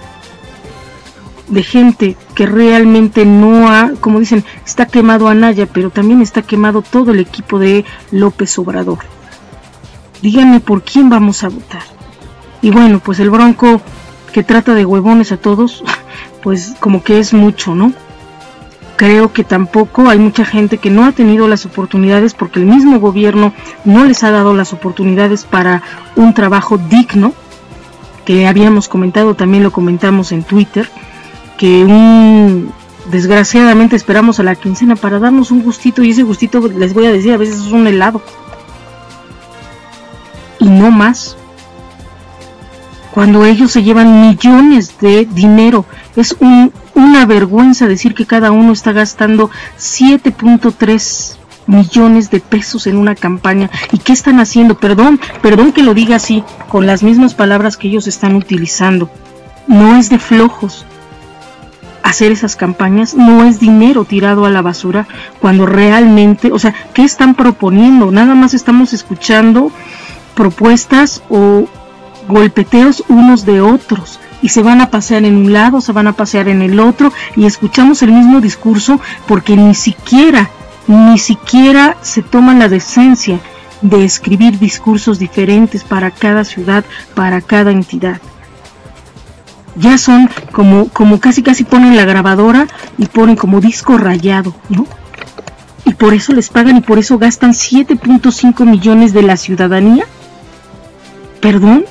de gente que realmente no ha, como dicen, está quemado Anaya, pero también está quemado todo el equipo de López Obrador. Díganme por quién vamos a votar. Y bueno, pues el Bronco que trata de huevones a todos, pues como que es mucho, ¿no? Creo que tampoco hay mucha gente que no ha tenido las oportunidades porque el mismo gobierno no les ha dado las oportunidades para un trabajo digno, que habíamos comentado, también lo comentamos en Twitter, que un, desgraciadamente esperamos a la quincena para darnos un gustito, y ese gustito les voy a decir, a veces es un helado, y no más. Cuando ellos se llevan millones de dinero, es un, una vergüenza decir que cada uno está gastando siete punto tres millones de pesos en una campaña. ¿Y qué están haciendo? Perdón, perdón que lo diga así, con las mismas palabras que ellos están utilizando. No es de flojos hacer esas campañas, no es dinero tirado a la basura, cuando realmente, o sea, ¿qué están proponiendo? Nada más estamos escuchando propuestas o golpeteos unos de otros, y se van a pasear en un lado, se van a pasear en el otro, y escuchamos el mismo discurso, porque ni siquiera, ni siquiera se toman la decencia de escribir discursos diferentes para cada ciudad, para cada entidad. Ya son como, como casi casi ponen la grabadora y ponen como disco rayado, ¿no? Y por eso les pagan y por eso gastan siete punto cinco millones de la ciudadanía. ¿Perdón?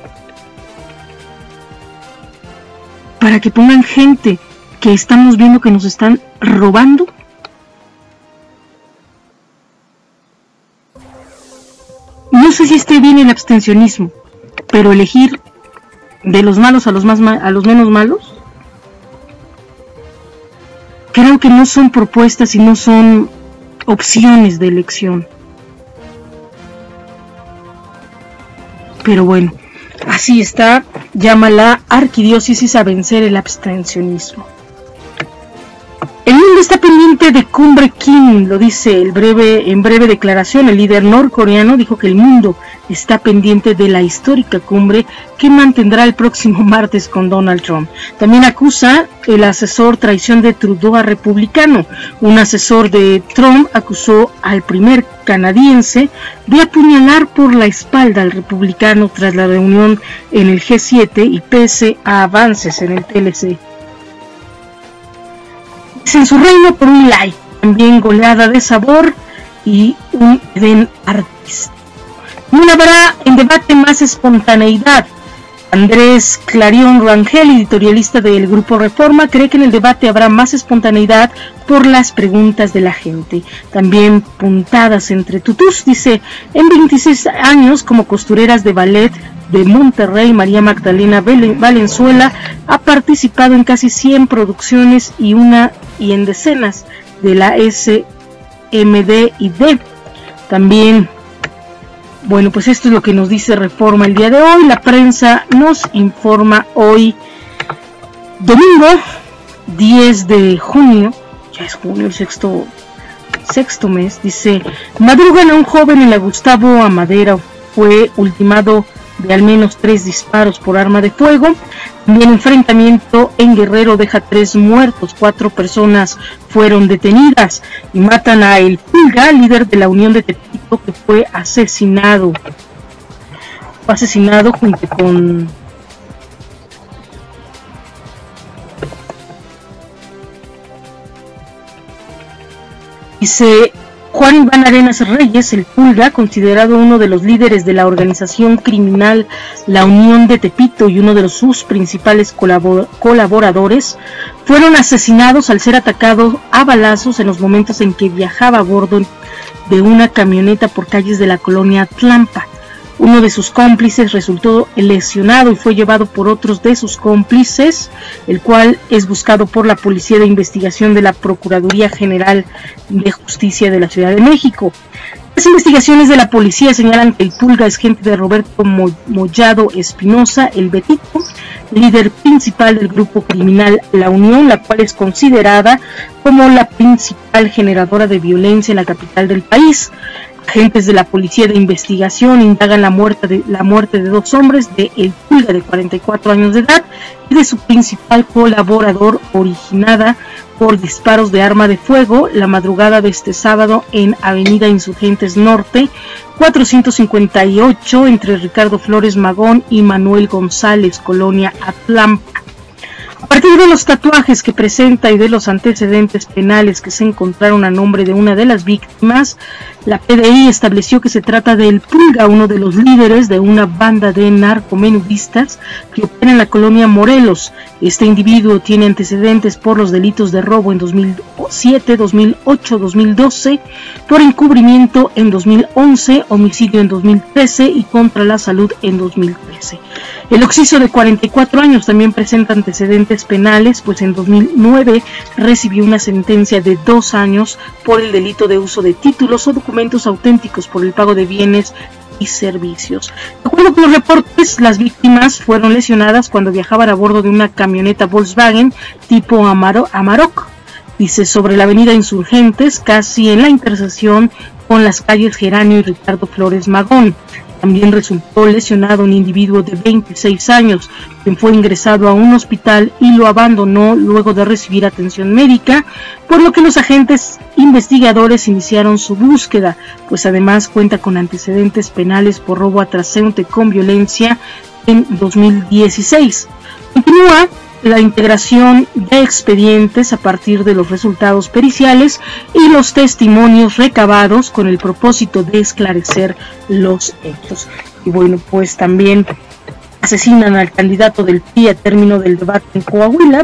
Para que pongan gente que estamos viendo que nos están robando. No sé si esté bien el abstencionismo, pero elegir de los malos a los más ma- a los menos malos, creo que no son propuestas y no son opciones de elección. Pero bueno, así está, llama la arquidiócesis a vencer el abstencionismo. El mundo está pendiente de Cumbre Kim, lo dice el breve, en breve declaración. El líder norcoreano dijo que el mundo está pendiente de la histórica cumbre que mantendrá el próximo martes con Donald Trump. También acusa el asesor traición de Trudeau a republicano. Un asesor de Trump acusó al primer canadiense de apuñalar por la espalda al republicano tras la reunión en el G siete y pese a avances en el T L C. En su reino por un like, también goleada de sabor y un Edén artístico. No habrá en debate más espontaneidad. Andrés Clarion Rangel, editorialista del Grupo Reforma, cree que en el debate habrá más espontaneidad por las preguntas de la gente. También puntadas entre tutús, dice, en veintiséis años como costureras de ballet de Monterrey, María Magdalena Valenzuela ha participado en casi cien producciones y una y en decenas de la S M D y D. También, bueno, pues esto es lo que nos dice Reforma el día de hoy. La prensa nos informa hoy, domingo diez de junio, ya es junio, el sexto, sexto mes, dice, madrugan a un joven en la Gustavo Amadero, fue ultimado de al menos tres disparos por arma de fuego. También enfrentamiento en Guerrero deja tres muertos, cuatro personas fueron detenidas y matan a El Pulga, líder de la Unión de Tepito, que fue asesinado. Fue asesinado junto con dice Juan Iván Arenas Reyes, El Pulga, considerado uno de los líderes de la organización criminal La Unión de Tepito y uno de los, sus principales colabor- colaboradores, fueron asesinados al ser atacados a balazos en los momentos en que viajaba a bordo de una camioneta por calles de la colonia Tlampa. Uno de sus cómplices resultó lesionado y fue llevado por otros de sus cómplices, el cual es buscado por la Policía de Investigación de la Procuraduría General de Justicia de la Ciudad de México. Las investigaciones de la policía señalan que El Pulga es gente de Roberto Mollado Espinosa, el Betito, líder principal del grupo criminal La Unión, la cual es considerada como la principal generadora de violencia en la capital del país. Agentes de la Policía de Investigación indagan la muerte de, la muerte de dos hombres, de El Pulga, de cuarenta y cuatro años de edad, y de su principal colaborador, originada por disparos de arma de fuego la madrugada de este sábado en Avenida Insurgentes Norte, cuatrocientos cincuenta y ocho, entre Ricardo Flores Magón y Manuel González, Colonia Atlampa. A partir de los tatuajes que presenta y de los antecedentes penales que se encontraron a nombre de una de las víctimas, la P D I estableció que se trata del Pulga, uno de los líderes de una banda de narcomenudistas que opera en la colonia Morelos. Este individuo tiene antecedentes por los delitos de robo en dos mil siete, dos mil ocho, dos mil doce, por encubrimiento en dos mil once, homicidio en dos mil trece y contra la salud en dos mil trece. El occiso de cuarenta y cuatro años también presenta antecedentes penales, pues en dos mil nueve recibió una sentencia de dos años por el delito de uso de títulos o documentos auténticos por el pago de bienes y servicios. De acuerdo con los reportes, las víctimas fueron lesionadas cuando viajaban a bordo de una camioneta Volkswagen tipo Amaro Amarok, dice, sobre la avenida Insurgentes, casi en la intersección con las calles Geranio y Ricardo Flores Magón. También resultó lesionado un individuo de veintiséis años, quien fue ingresado a un hospital y lo abandonó luego de recibir atención médica, por lo que los agentes investigadores iniciaron su búsqueda, pues además cuenta con antecedentes penales por robo a transeúnte con violencia en dos mil dieciséis. Continúa la integración de expedientes a partir de los resultados periciales y los testimonios recabados con el propósito de esclarecer los hechos. Y bueno, pues también asesinan al candidato del P R I a término del debate en Coahuila.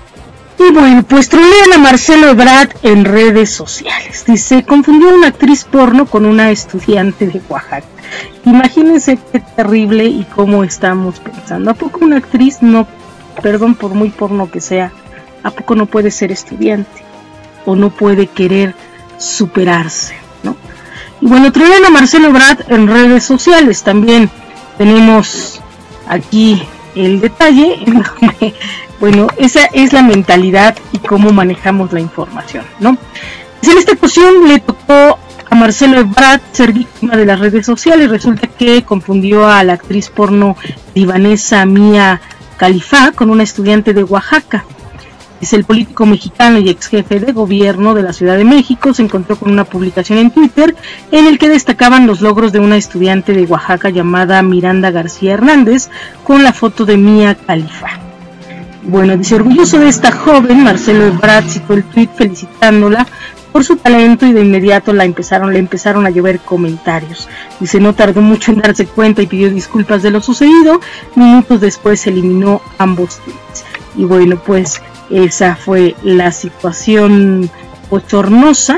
Y bueno, pues trolean a Marcelo Ebrard en redes sociales. Dice, confundió a una actriz porno con una estudiante de Oaxaca. Imagínense qué terrible y cómo estamos pensando. ¿A poco una actriz no, perdón por muy porno que sea, a poco no puede ser estudiante? O no puede querer superarse, ¿no? Y bueno, trolean a Marcelo Ebrard en redes sociales. También tenemos aquí el detalle en donde, bueno, esa es la mentalidad y cómo manejamos la información, ¿no? En esta ocasión le tocó a Marcelo Ebrard ser víctima de las redes sociales. Resulta que confundió a la actriz porno libanesa Mia Khalifa con una estudiante de Oaxaca. Es el político mexicano y ex jefe de gobierno de la Ciudad de México. Se encontró con una publicación en Twitter en el que destacaban los logros de una estudiante de Oaxaca llamada Miranda García Hernández con la foto de Mia Khalifa. Bueno, dice, orgulloso de esta joven, Marcelo Ebrard citó el tweet felicitándola por su talento y de inmediato la empezaron, le empezaron a llover comentarios. Dice, no tardó mucho en darse cuenta y pidió disculpas de lo sucedido. Minutos después eliminó ambos tweets. Y bueno, pues esa fue la situación bochornosa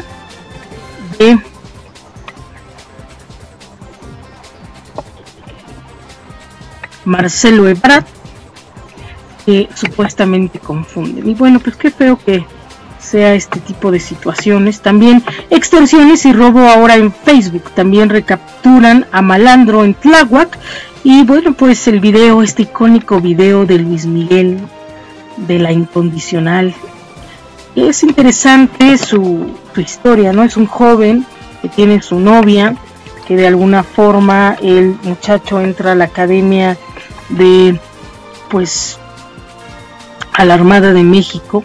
de Marcelo Ebrard, que supuestamente confunden. Y bueno, pues qué feo que sea este tipo de situaciones. También extorsiones y robo ahora en Facebook. También recapturan a malandro en Tláhuac. Y bueno, pues el video, este icónico video de Luis Miguel, de La Incondicional. Es interesante su, su historia, ¿no? Es un joven que tiene su novia, que de alguna forma el muchacho entra a la academia de, pues, a la Armada de México,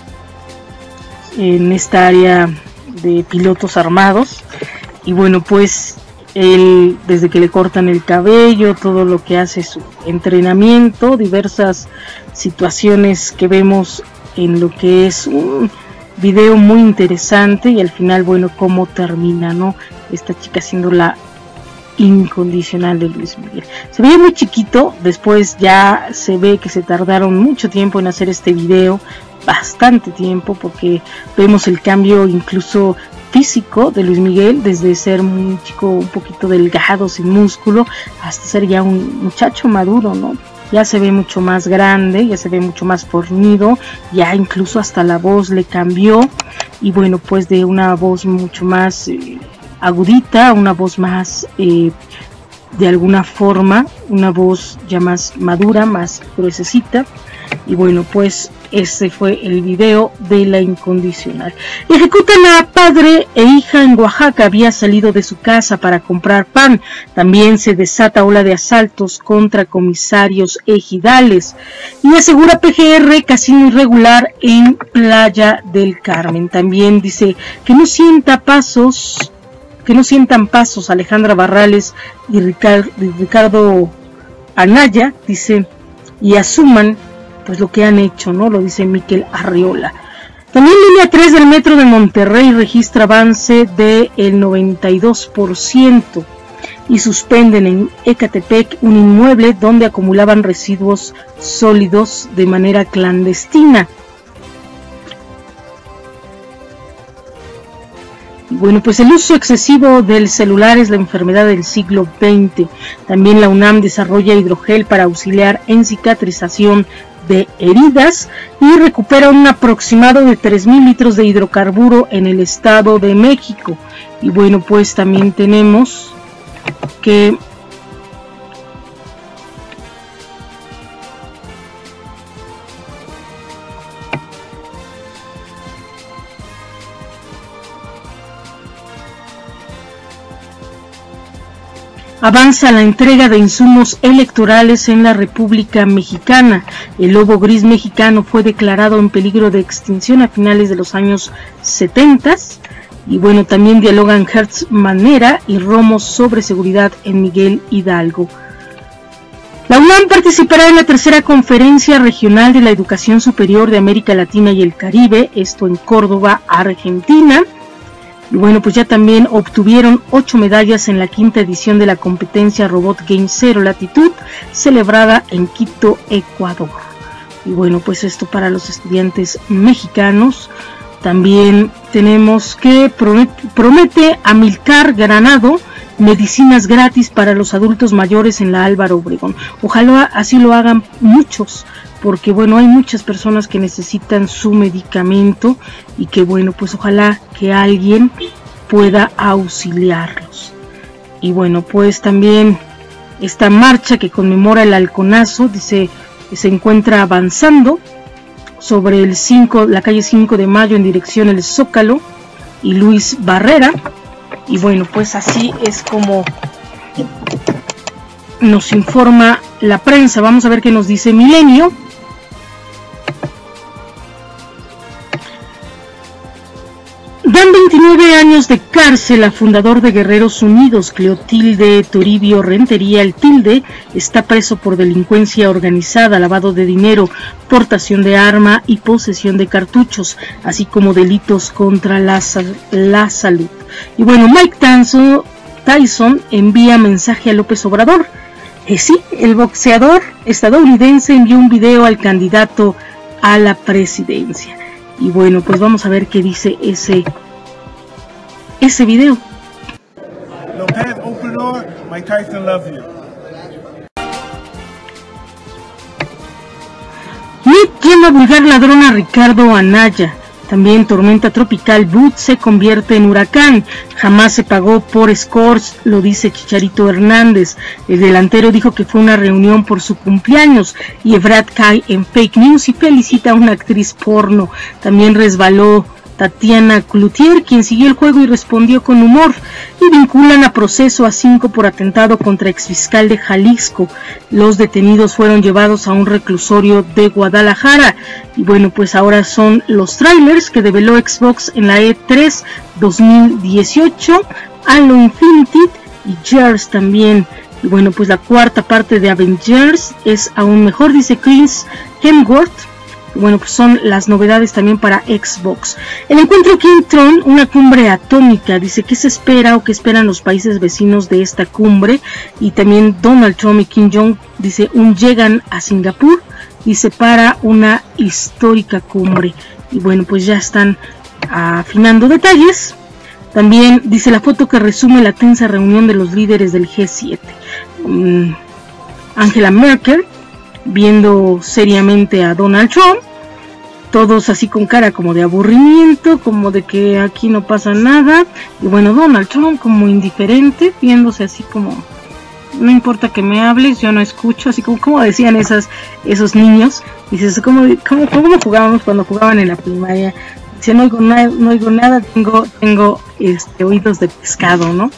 en esta área de pilotos armados. Y bueno, pues él, desde que le cortan el cabello, todo lo que hace su entrenamiento, diversas situaciones que vemos en lo que es un video muy interesante. Y al final, bueno, cómo termina, ¿no? Esta chica siendo la incondicional de Luis Miguel. Se veía muy chiquito, después ya se ve que se tardaron mucho tiempo en hacer este video, bastante tiempo, porque vemos el cambio incluso físico de Luis Miguel, desde ser un chico un poquito delgado, sin músculo, hasta ser ya un muchacho maduro, ¿no? Ya se ve mucho más grande, ya se ve mucho más fornido, ya incluso hasta la voz le cambió. Y bueno, pues de una voz mucho más eh, agudita, una voz más eh, de alguna forma, una voz ya más madura, más gruesecita. Y bueno, pues ese fue el video de La Incondicional. Ejecutan a padre e hija en Oaxaca. Había salido de su casa para comprar pan. También se desata ola de asaltos contra comisarios ejidales. Y asegura P G R casino irregular en Playa del Carmen. También dice que no sienta pasos, que no sientan pasos Alejandra Barrales y Ricardo, Ricardo Anaya, dice, y asuman pues lo que han hecho, ¿no? Lo dice Miquel Arriola. También línea tres del metro de Monterrey registra avance del noventa y dos por ciento y suspenden en Ecatepec un inmueble donde acumulaban residuos sólidos de manera clandestina. Bueno, pues el uso excesivo del celular es la enfermedad del siglo veinte. También la UNAM desarrolla hidrogel para auxiliar en cicatrización de heridas y recupera un aproximado de tres mil litros de hidrocarburo en el Estado de México. Y bueno, pues también tenemos que avanza la entrega de insumos electorales en la República Mexicana. El lobo gris mexicano fue declarado en peligro de extinción a finales de los años setenta. Y bueno, también dialogan Hertz Manera y Romo sobre seguridad en Miguel Hidalgo. La UNAM participará en la tercera conferencia regional de la educación superior de América Latina y el Caribe, esto en Córdoba, Argentina. Y bueno, pues ya también obtuvieron ocho medallas en la quinta edición de la competencia Robot Game Zero Latitud, celebrada en Quito, Ecuador. Y bueno, pues esto para los estudiantes mexicanos. También tenemos que promete, promete Amilcar Granado medicinas gratis para los adultos mayores en la Álvaro Obregón. Ojalá así lo hagan muchos, porque bueno, hay muchas personas que necesitan su medicamento y que bueno, pues ojalá que alguien pueda auxiliarlos. Y bueno, pues también esta marcha que conmemora el halconazo, dice, se encuentra avanzando sobre el cinco, la calle cinco de mayo en dirección al Zócalo y Luis Barrera. Y bueno, pues así es como nos informa la prensa. Vamos a ver qué nos dice Milenio. Dan veintinueve años de cárcel a fundador de Guerreros Unidos, Cleotilde Toribio Rentería. El Tilde está preso por delincuencia organizada, lavado de dinero, portación de arma y posesión de cartuchos, así como delitos contra la, la salud. Y bueno, Mike Tyson, Tyson envía mensaje a López Obrador. Eh, sí, el boxeador estadounidense envió un video al candidato a la presidencia. Y bueno, pues vamos a ver qué dice ese, ese video. López, open door, Mike Tyson loves you. Nick llama vulgar ladrón a Ricardo Anaya. También tormenta tropical Boots se convierte en huracán. Jamás se pagó por scores, lo dice Chicharito Hernández. El delantero dijo que fue una reunión por su cumpleaños. Y Ebrard cae en fake news y felicita a una actriz porno. También resbaló Tatiana Cloutier, quien siguió el juego y respondió con humor. Y vinculan a proceso a cinco por atentado contra exfiscal de Jalisco. Los detenidos fueron llevados a un reclusorio de Guadalajara. Y bueno, pues ahora son los trailers que develó Xbox en la E tres dos mil dieciocho, Halo Infinite y Gears también. Y bueno, pues la cuarta parte de Avengers es aún mejor, dice Chris Hemsworth. Bueno, pues son las novedades también para Xbox. El encuentro Kim-Tron, una cumbre atómica, dice qué se espera o qué esperan los países vecinos de esta cumbre. Y también Donald Trump y Kim Jong, dice, un llegan a Singapur, dice, para una histórica cumbre. Y bueno, pues ya están afinando detalles. También dice la foto que resume la tensa reunión de los líderes del G siete. Um, Angela Merkel viendo seriamente a Donald Trump, todos así con cara como de aburrimiento, como de que aquí no pasa nada, y bueno, Donald Trump como indiferente, viéndose así como, no importa que me hables, yo no escucho, así como, como decían esas, esos niños, dices, como, como, como jugábamos cuando jugaban en la primaria, dice, no oigo nada, no oigo nada, tengo, tengo este, oídos de pescado, ¿no?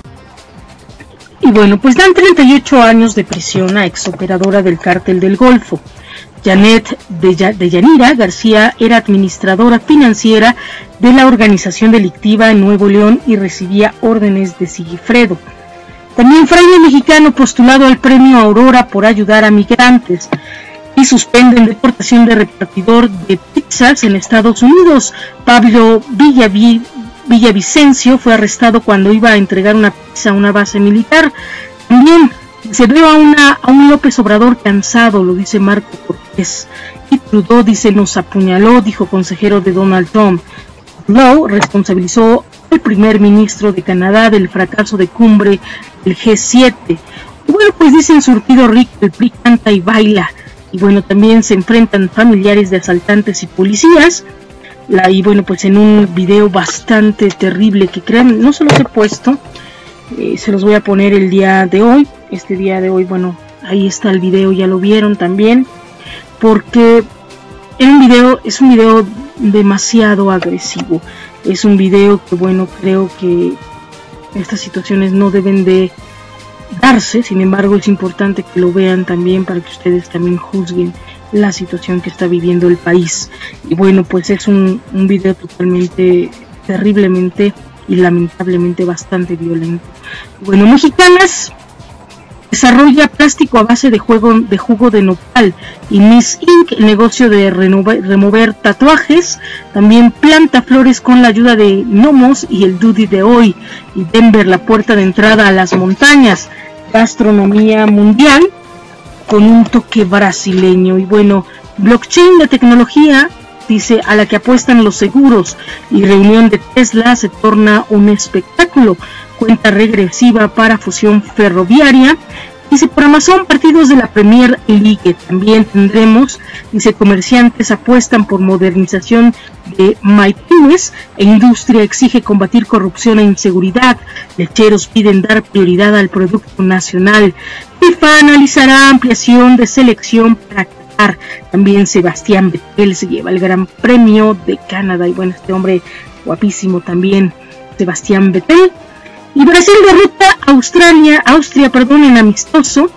Y bueno, pues dan treinta y ocho años de prisión a exoperadora del Cártel del Golfo. Janet Deyanira García era administradora financiera de la organización delictiva en Nuevo León y recibía órdenes de Sigifredo. También fraile mexicano postulado al premio Aurora por ayudar a migrantes. y suspenden deportación de repartidor de pizzas en Estados Unidos. Pablo Villavi, Villavicencio fue arrestado cuando iba a entregar una pizza a una base militar. También se ve a, una, a un López Obrador cansado, lo dice Marco Cortés. Y Trudeau dice, nos apuñaló, dijo consejero de Donald Trump. Trudeau responsabilizó al primer ministro de Canadá del fracaso de cumbre del G siete. Y bueno, pues dicen surtido rico, el P R I canta y baila. Y bueno, también se enfrentan familiares de asaltantes y policías. La, y bueno, pues en un video bastante terrible que crean, no se los he puesto, eh, se los voy a poner el día de hoy. Este día de hoy, bueno, ahí está el video, ya lo vieron también. Porque es un video, es un video demasiado agresivo. Es un video que, bueno, creo que estas situaciones no deben de darse, sin embargo es importante que lo vean también para que ustedes también juzguen la situación que está viviendo el país. Y bueno, pues es un, un video totalmente, terriblemente y lamentablemente bastante violento. Bueno, Mexicanas desarrolla plástico a base de, juego, de jugo de nopal. Y Miss Inc, el negocio de renovar, remover tatuajes, también planta flores con la ayuda de gnomos y el Duty de hoy. Y Denver, la puerta de entrada a las montañas. Gastronomía mundial con un toque brasileño. Y bueno, blockchain de tecnología, dice, a la que apuestan los seguros. Y reunión de Tesla se torna un espectáculo. Cuenta regresiva para fusión ferroviaria. Dice, por Amazon, partidos de la Premier League. También tendremos, dice, comerciantes apuestan por modernización de MyPymes e industria exige combatir corrupción e inseguridad. Lecheros piden dar prioridad al producto nacional. FIFA analizará ampliación de selección para Qatar. También Sebastián Vettel se lleva el Gran Premio de Canadá. Y bueno, este hombre guapísimo también, Sebastián Vettel. Y Brasil derrota a Australia, Austria, perdón, en amistoso.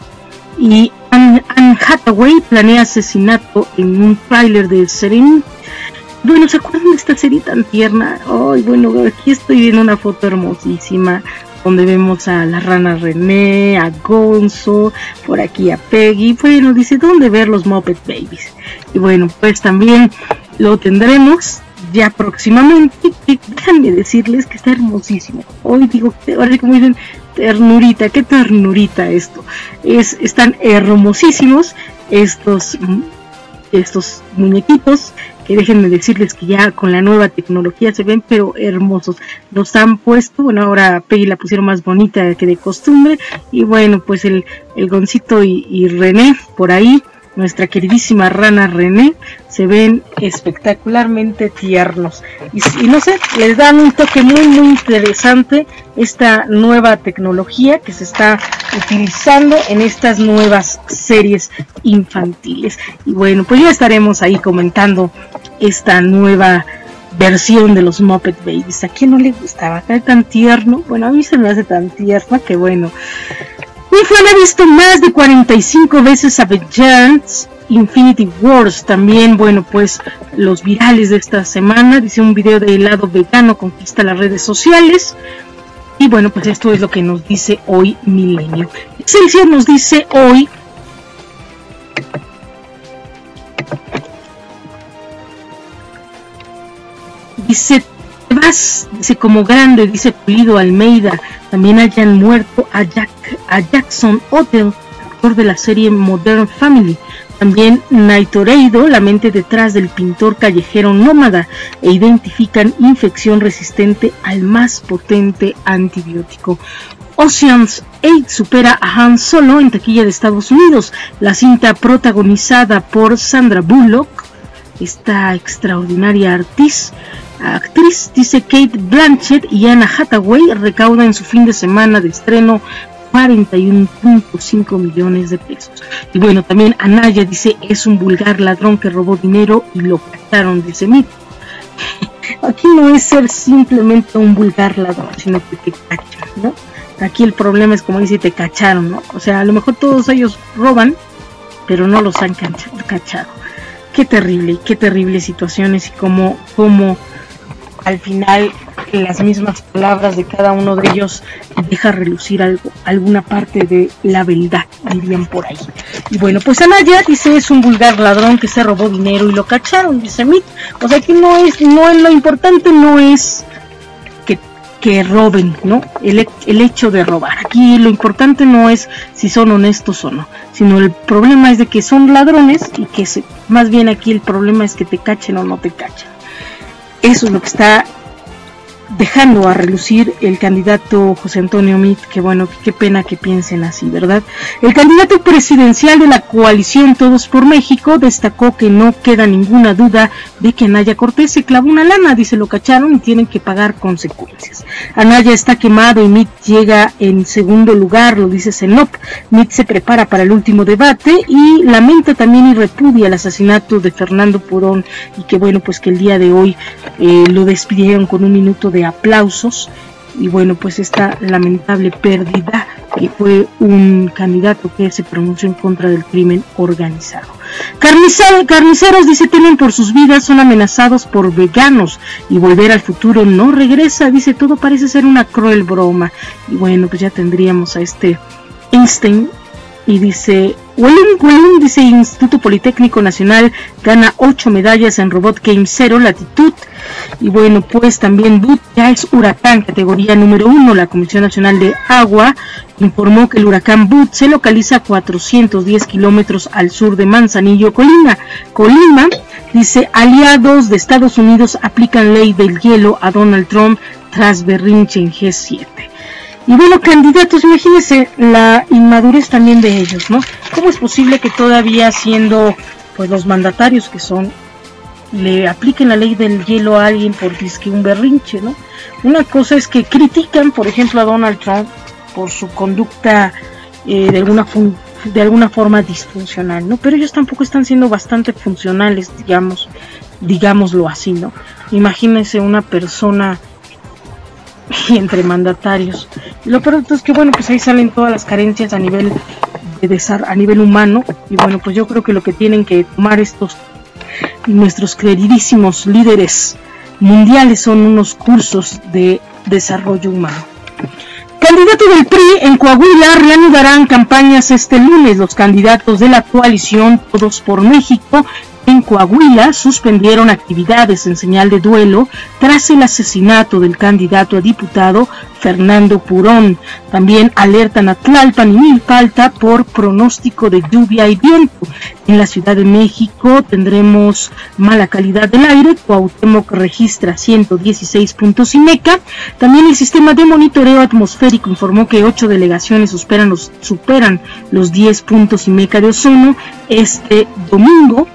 Y Anne, Anne Hathaway planea asesinato en un tráiler de Serenity. Bueno, ¿se acuerdan de esta serie tan tierna? Ay, bueno, aquí estoy viendo una foto hermosísima donde vemos a la rana René, a Gonzo, por aquí a Peggy. Bueno, dice, ¿dónde ver los Muppet Babies? Y bueno, pues también lo tendremos ya próximamente. Que déjenme decirles que está hermosísimo. Hoy digo, ahora como dicen, ternurita, qué ternurita esto. Es, están hermosísimos estos, estos muñequitos, que déjenme decirles que ya con la nueva tecnología se ven pero hermosos. Los han puesto, bueno, ahora a Peggy la pusieron más bonita que de costumbre. Y bueno, pues el, el Goncito y, y René por ahí, nuestra queridísima rana René, se ven espectacularmente tiernos. Y, y no sé, les dan un toque muy muy interesante esta nueva tecnología que se está utilizando en estas nuevas series infantiles. Y bueno, pues ya estaremos ahí comentando esta nueva versión de los Muppet Babies. ¿A quién no le gustaba? ¿Está tan tierno? Bueno, a mí se me hace tan tierna que bueno. Mi fan ha visto más de cuarenta y cinco veces Avengers Infinity Wars. También, bueno, pues los virales de esta semana. Dice, un video de helado vegano conquista las redes sociales. Y bueno, pues esto es lo que nos dice hoy Milenio. Excelsior nos dice hoy: dice, te vas, dice, como grande, dice Pulido Almeida. También hayan muerto a, Jack, a Jackson Odell, actor de la serie Modern Family. También Naitoreido, la mente detrás del pintor callejero nómada, e identifican infección resistente al más potente antibiótico. Ocean's ocho supera a Han Solo en taquilla de Estados Unidos. La cinta, protagonizada por Sandra Bullock, esta extraordinaria artista, actriz, dice Kate Blanchett y Anna Hathaway, recauda en su fin de semana de estreno cuarenta y uno punto cinco millones de pesos. Y bueno, también Anaya dice, es un vulgar ladrón que robó dinero y lo cacharon, dice Mito. Aquí no es ser simplemente un vulgar ladrón, sino que te cachan, ¿no? Aquí el problema es, como dice, te cacharon, ¿no? O sea, a lo mejor todos ellos roban, pero no los han cachado. Qué terrible, qué terribles situaciones y cómo, cómo al final que las mismas palabras de cada uno de ellos deja relucir algo, alguna parte de la verdad, dirían por ahí. Y bueno, pues Anaya dice, es un vulgar ladrón que se robó dinero y lo cacharon, dice Mit. O sea que no es, no es lo importante, no es que, que roben, ¿no? El, el hecho de robar. Aquí lo importante no es si son honestos o no, sino el problema es de que son ladrones y que se, más bien aquí el problema es que te cachen o no te cachen. Eso es lo que está dejando a relucir el candidato José Antonio Meade, que bueno, qué pena que piensen así, ¿verdad? El candidato presidencial de la coalición Todos por México destacó que no queda ninguna duda de que Anaya Cortés se clavó una lana, dice, lo cacharon y tienen que pagar consecuencias. Anaya está quemado y Meade llega en segundo lugar, lo dice Cenop. Meade se prepara para el último debate y lamenta también y repudia el asesinato de Fernando Purón, y que bueno, pues que el día de hoy eh, lo despidieron con un minuto de aplausos. Y bueno, pues esta lamentable pérdida, que fue un candidato que se pronunció en contra del crimen organizado. Carniceros, carniceros dice, temen por sus vidas, son amenazados por veganos y Volver al Futuro no regresa, dice, todo parece ser una cruel broma. Y bueno, pues ya tendríamos a este Einstein. Y dice, Huelum, Huelum, dice, Instituto Politécnico Nacional gana ocho medallas en Robot Game Zero Latitud. Y bueno, pues también Bud ya es huracán, categoría número uno. La Comisión Nacional de Agua informó que el huracán Bud se localiza a cuatrocientos diez kilómetros al sur de Manzanillo, Colima. Colima, dice, aliados de Estados Unidos aplican ley del hielo a Donald Trump tras berrinche en G siete. Y bueno, candidatos, imagínense la inmadurez también de ellos, ¿no? ¿Cómo es posible que todavía siendo pues los mandatarios que son, le apliquen la ley del hielo a alguien por disque un berrinche, ¿no? Una cosa es que critican, por ejemplo, a Donald Trump por su conducta eh, de alguna fun de alguna forma disfuncional, ¿no? Pero ellos tampoco están siendo bastante funcionales, digamos, digámoslo así, ¿no? Imagínense una persona y entre mandatarios. Lo peor es que bueno, pues ahí salen todas las carencias a nivel de desar a nivel humano, y bueno, pues yo creo que lo que tienen que tomar estos nuestros queridísimos líderes mundiales son unos cursos de desarrollo humano. Candidato del P R I en Coahuila, reanudarán campañas este lunes. Los candidatos de la coalición Todos por México en Coahuila suspendieron actividades en señal de duelo tras el asesinato del candidato a diputado Fernando Purón. También alertan a Tlalpan y Milpalta por pronóstico de lluvia y viento. En la Ciudad de México tendremos mala calidad del aire. Cuauhtémoc registra ciento dieciséis puntos IMECA. También el sistema de monitoreo atmosférico informó que ocho delegaciones superan los, superan los diez puntos IMECA de ozono este domingo.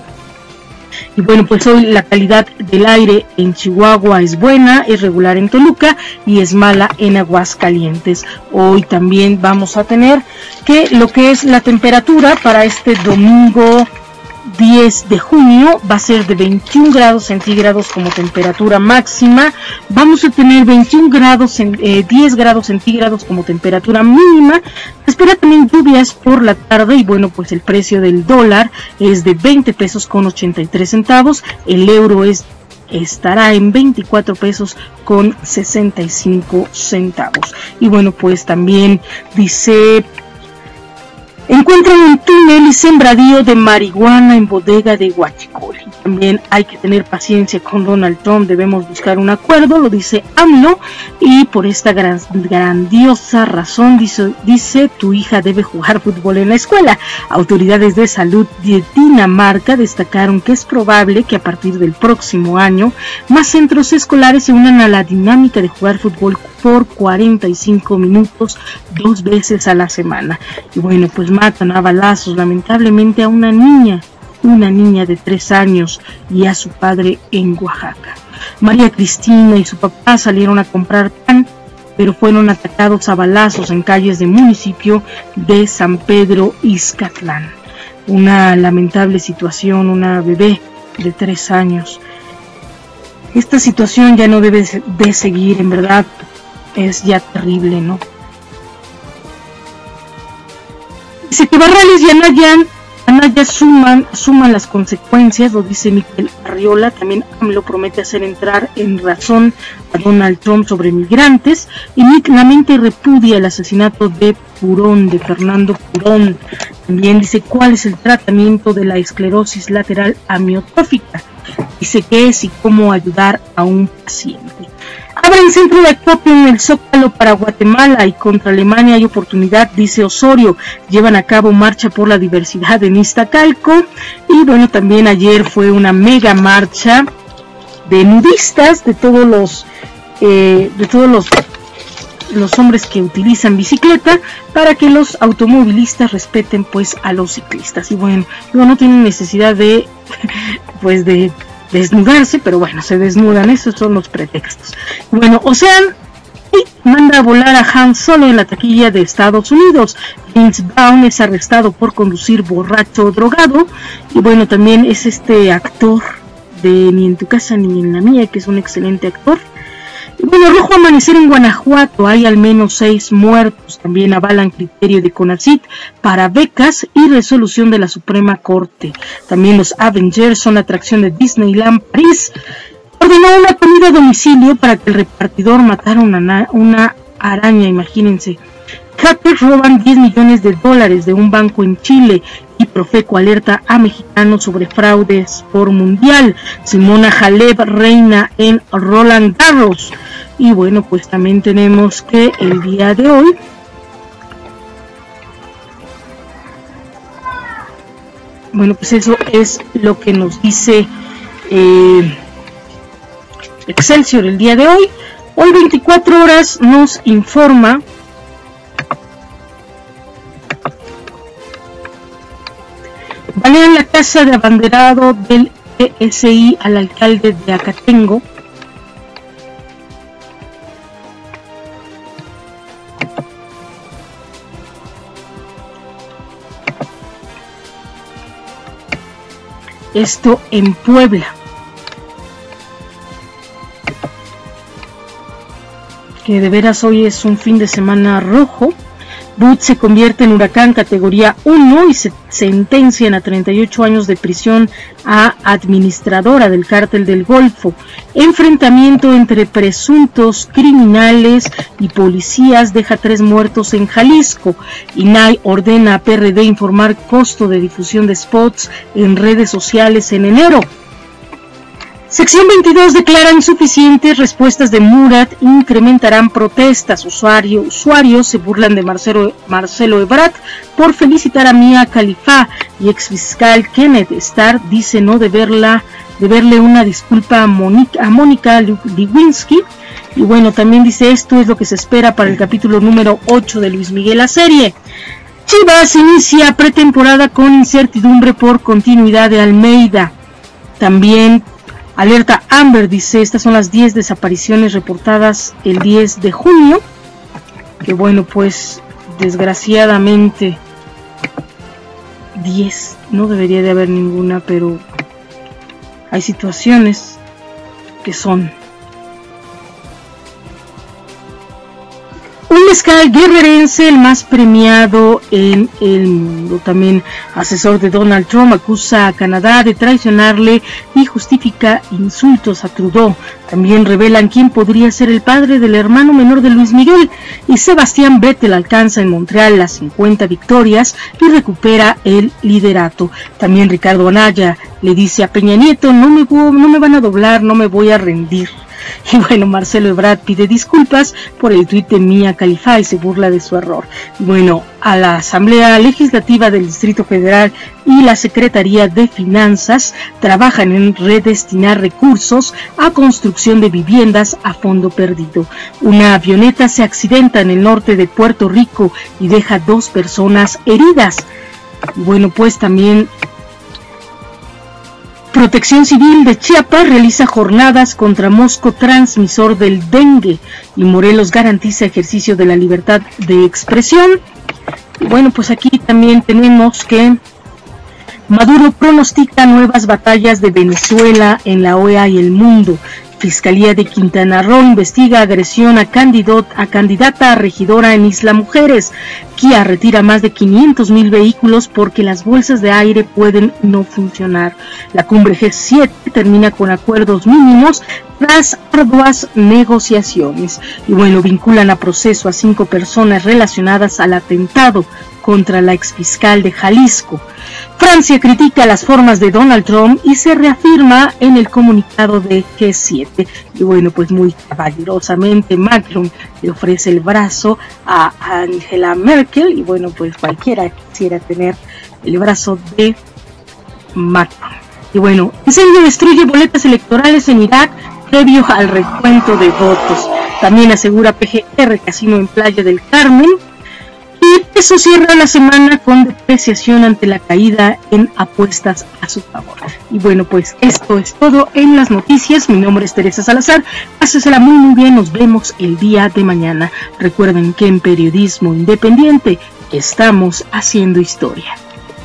Y bueno, pues hoy la calidad del aire en Chihuahua es buena, es regular en Toluca y es mala en Aguascalientes. Hoy también vamos a tener que lo que es la temperatura para este domingo diez de junio va a ser de veintiún grados centígrados como temperatura máxima. Vamos a tener veintiún grados, eh, diez grados centígrados como temperatura mínima. Se espera también lluvias por la tarde y bueno, pues el precio del dólar es de veinte pesos con ochenta y tres centavos. El euro es estará en veinticuatro pesos con sesenta y cinco centavos. Y bueno, pues también dice: encuentran un túnel y sembradío de marihuana en bodega de Huachicol. También hay que tener paciencia con Donald Trump, debemos buscar un acuerdo, lo dice AMLO, y por esta gran, grandiosa razón, dice, dice, tu hija debe jugar fútbol en la escuela. Autoridades de salud de Dinamarca destacaron que es probable que a partir del próximo año más centros escolares se unan a la dinámica de jugar fútbol por cuarenta y cinco minutos dos veces a la semana. Y bueno, pues matan a balazos lamentablemente a una niña, una niña de tres años y a su padre en Oaxaca. María Cristina y su papá salieron a comprar pan, pero fueron atacados a balazos en calles del municipio de San Pedro Ixcatlán. Una lamentable situación, una bebé de tres años. Esta situación ya no debe de seguir, en verdad es ya terrible, ¿no? Dice que Barrales y Anaya Anaya suman, suman las consecuencias, lo dice Miquel Arriola. También AMLO promete hacer entrar en razón a Donald Trump sobre migrantes. Y Mente repudia el asesinato de Purón, de Fernando Purón. También dice cuál es el tratamiento de la esclerosis lateral amiotrófica. Dice qué es y cómo ayudar a un paciente. Abren centro de acopio en el Zócalo para Guatemala y contra Alemania hay oportunidad, dice Osorio. Llevan a cabo marcha por la diversidad en Iztacalco. Y bueno, también ayer fue una mega marcha de nudistas, de todos los eh, de todos los los hombres que utilizan bicicleta, para que los automovilistas respeten pues a los ciclistas. Y bueno, luego no tienen necesidad de pues de desnudarse, pero bueno, se desnudan, esos son los pretextos. Bueno, Ocean manda a volar a Han Solo en la taquilla de Estados Unidos. James Brown es arrestado por conducir borracho o drogado. Y bueno, también es este actor de Ni en tu casa ni en la mía, que es un excelente actor. Y bueno, rojo amanecer en Guanajuato, hay al menos seis muertos. También avalan criterio de CONACYT para becas y resolución de la Suprema Corte. También los Avengers son atracción de Disneyland París. Ordenó una comida a domicilio para que el repartidor matara una, una araña, imagínense. Hackers roban diez millones de dólares de un banco en Chile. Y Profeco alerta a mexicanos sobre fraudes por mundial. Simona Halep reina en Roland Garros. Y bueno, pues también tenemos que el día de hoy bueno, pues eso es lo que nos dice eh, Excelsior el día de hoy. Hoy veinticuatro horas nos informa balean la casa de abanderado del P S I al alcalde de Acatengo. Esto en Puebla. Que de veras hoy es un fin de semana rojo. Booth se convierte en huracán categoría uno y se sentencian a treinta y ocho años de prisión a administradora del cártel del Golfo. Enfrentamiento entre presuntos criminales y policías deja tres muertos en Jalisco. I N A I ordena a P R D informar costo de difusión de spots en redes sociales en enero. Sección veintidós declara insuficientes respuestas de Murat, incrementarán protestas. Usuario, usuarios se burlan de Marcelo, Marcelo Ebrard por felicitar a Mia Khalifa y exfiscal Kenneth Starr dice no deberla, deberle una disculpa a Mónica, a Mónica Lewinsky. Y bueno, también dice esto es lo que se espera para el capítulo número ocho de Luis Miguel la serie. Chivas inicia pretemporada con incertidumbre por continuidad de Almeida. También alerta Amber, dice, estas son las diez desapariciones reportadas el diez de junio. Que bueno, pues desgraciadamente diez, no debería de haber ninguna, pero hay situaciones que son. Un mezcal guerrerense, el más premiado en el mundo. También asesor de Donald Trump acusa a Canadá de traicionarle y justifica insultos a Trudeau. También revelan quién podría ser el padre del hermano menor de Luis Miguel. Y Sebastián Vettel alcanza en Montreal las cincuenta victorias y recupera el liderato. También Ricardo Anaya le dice a Peña Nieto, no me, no me van a doblar, no me voy a rendir. Y bueno, Marcelo Ebrard pide disculpas por el tuit de Mia Khalifa y se burla de su error. Bueno, a la Asamblea Legislativa del Distrito Federal y la Secretaría de Finanzas trabajan en redestinar recursos a construcción de viviendas a fondo perdido. Una avioneta se accidenta en el norte de Puerto Rico y deja dos personas heridas. Bueno, pues también Protección Civil de Chiapas realiza jornadas contra mosco transmisor del dengue y Morelos garantiza ejercicio de la libertad de expresión. Y bueno, pues aquí también tenemos que Maduro pronostica nuevas batallas de Venezuela en la O E A y el mundo. Fiscalía de Quintana Roo investiga agresión a, candidato, a candidata a regidora en Isla Mujeres. Kia retira más de quinientos mil vehículos porque las bolsas de aire pueden no funcionar. La cumbre G siete termina con acuerdos mínimos tras arduas negociaciones. Y bueno, vinculan a proceso a cinco personas relacionadas al atentado contra la exfiscal de Jalisco. Francia critica las formas de Donald Trump y se reafirma en el comunicado de G siete. Y bueno, pues muy caballerosamente Macron le ofrece el brazo a Angela Merkel y bueno, pues cualquiera quisiera tener el brazo de Macron. Y bueno, incendio destruye boletas electorales en Irak previo al recuento de votos. También asegura P G R Casino en Playa del Carmen. Y eso cierra la semana con depreciación ante la caída en apuestas a su favor. Y bueno, pues esto es todo en las noticias. Mi nombre es Teresa Salazar. Pásesela muy muy bien. Nos vemos el día de mañana. Recuerden que en Periodismo Independiente estamos haciendo historia.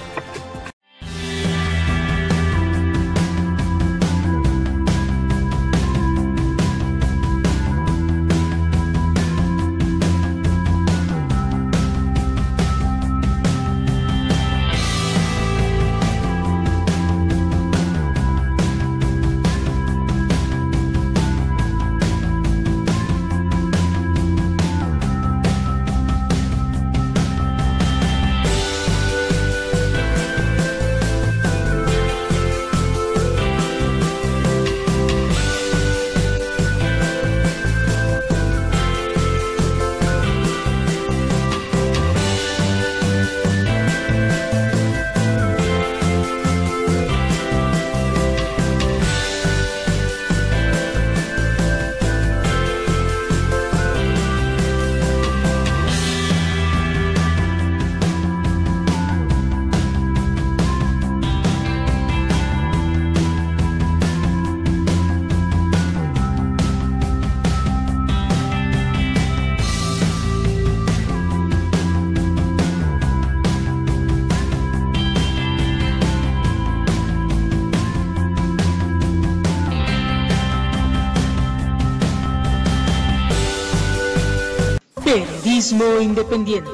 Periodismo Independiente.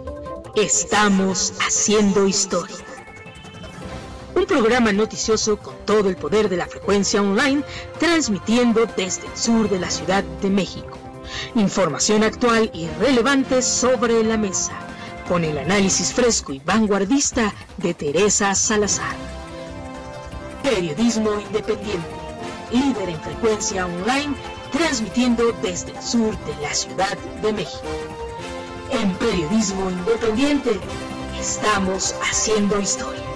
Estamos haciendo historia. Un programa noticioso con todo el poder de la frecuencia online, transmitiendo desde el sur de la Ciudad de México. Información actual y relevante sobre la mesa, con el análisis fresco y vanguardista de Teresa Salazar. Periodismo Independiente, líder en frecuencia online, transmitiendo desde el sur de la Ciudad de México. En Periodismo Independiente estamos haciendo historia.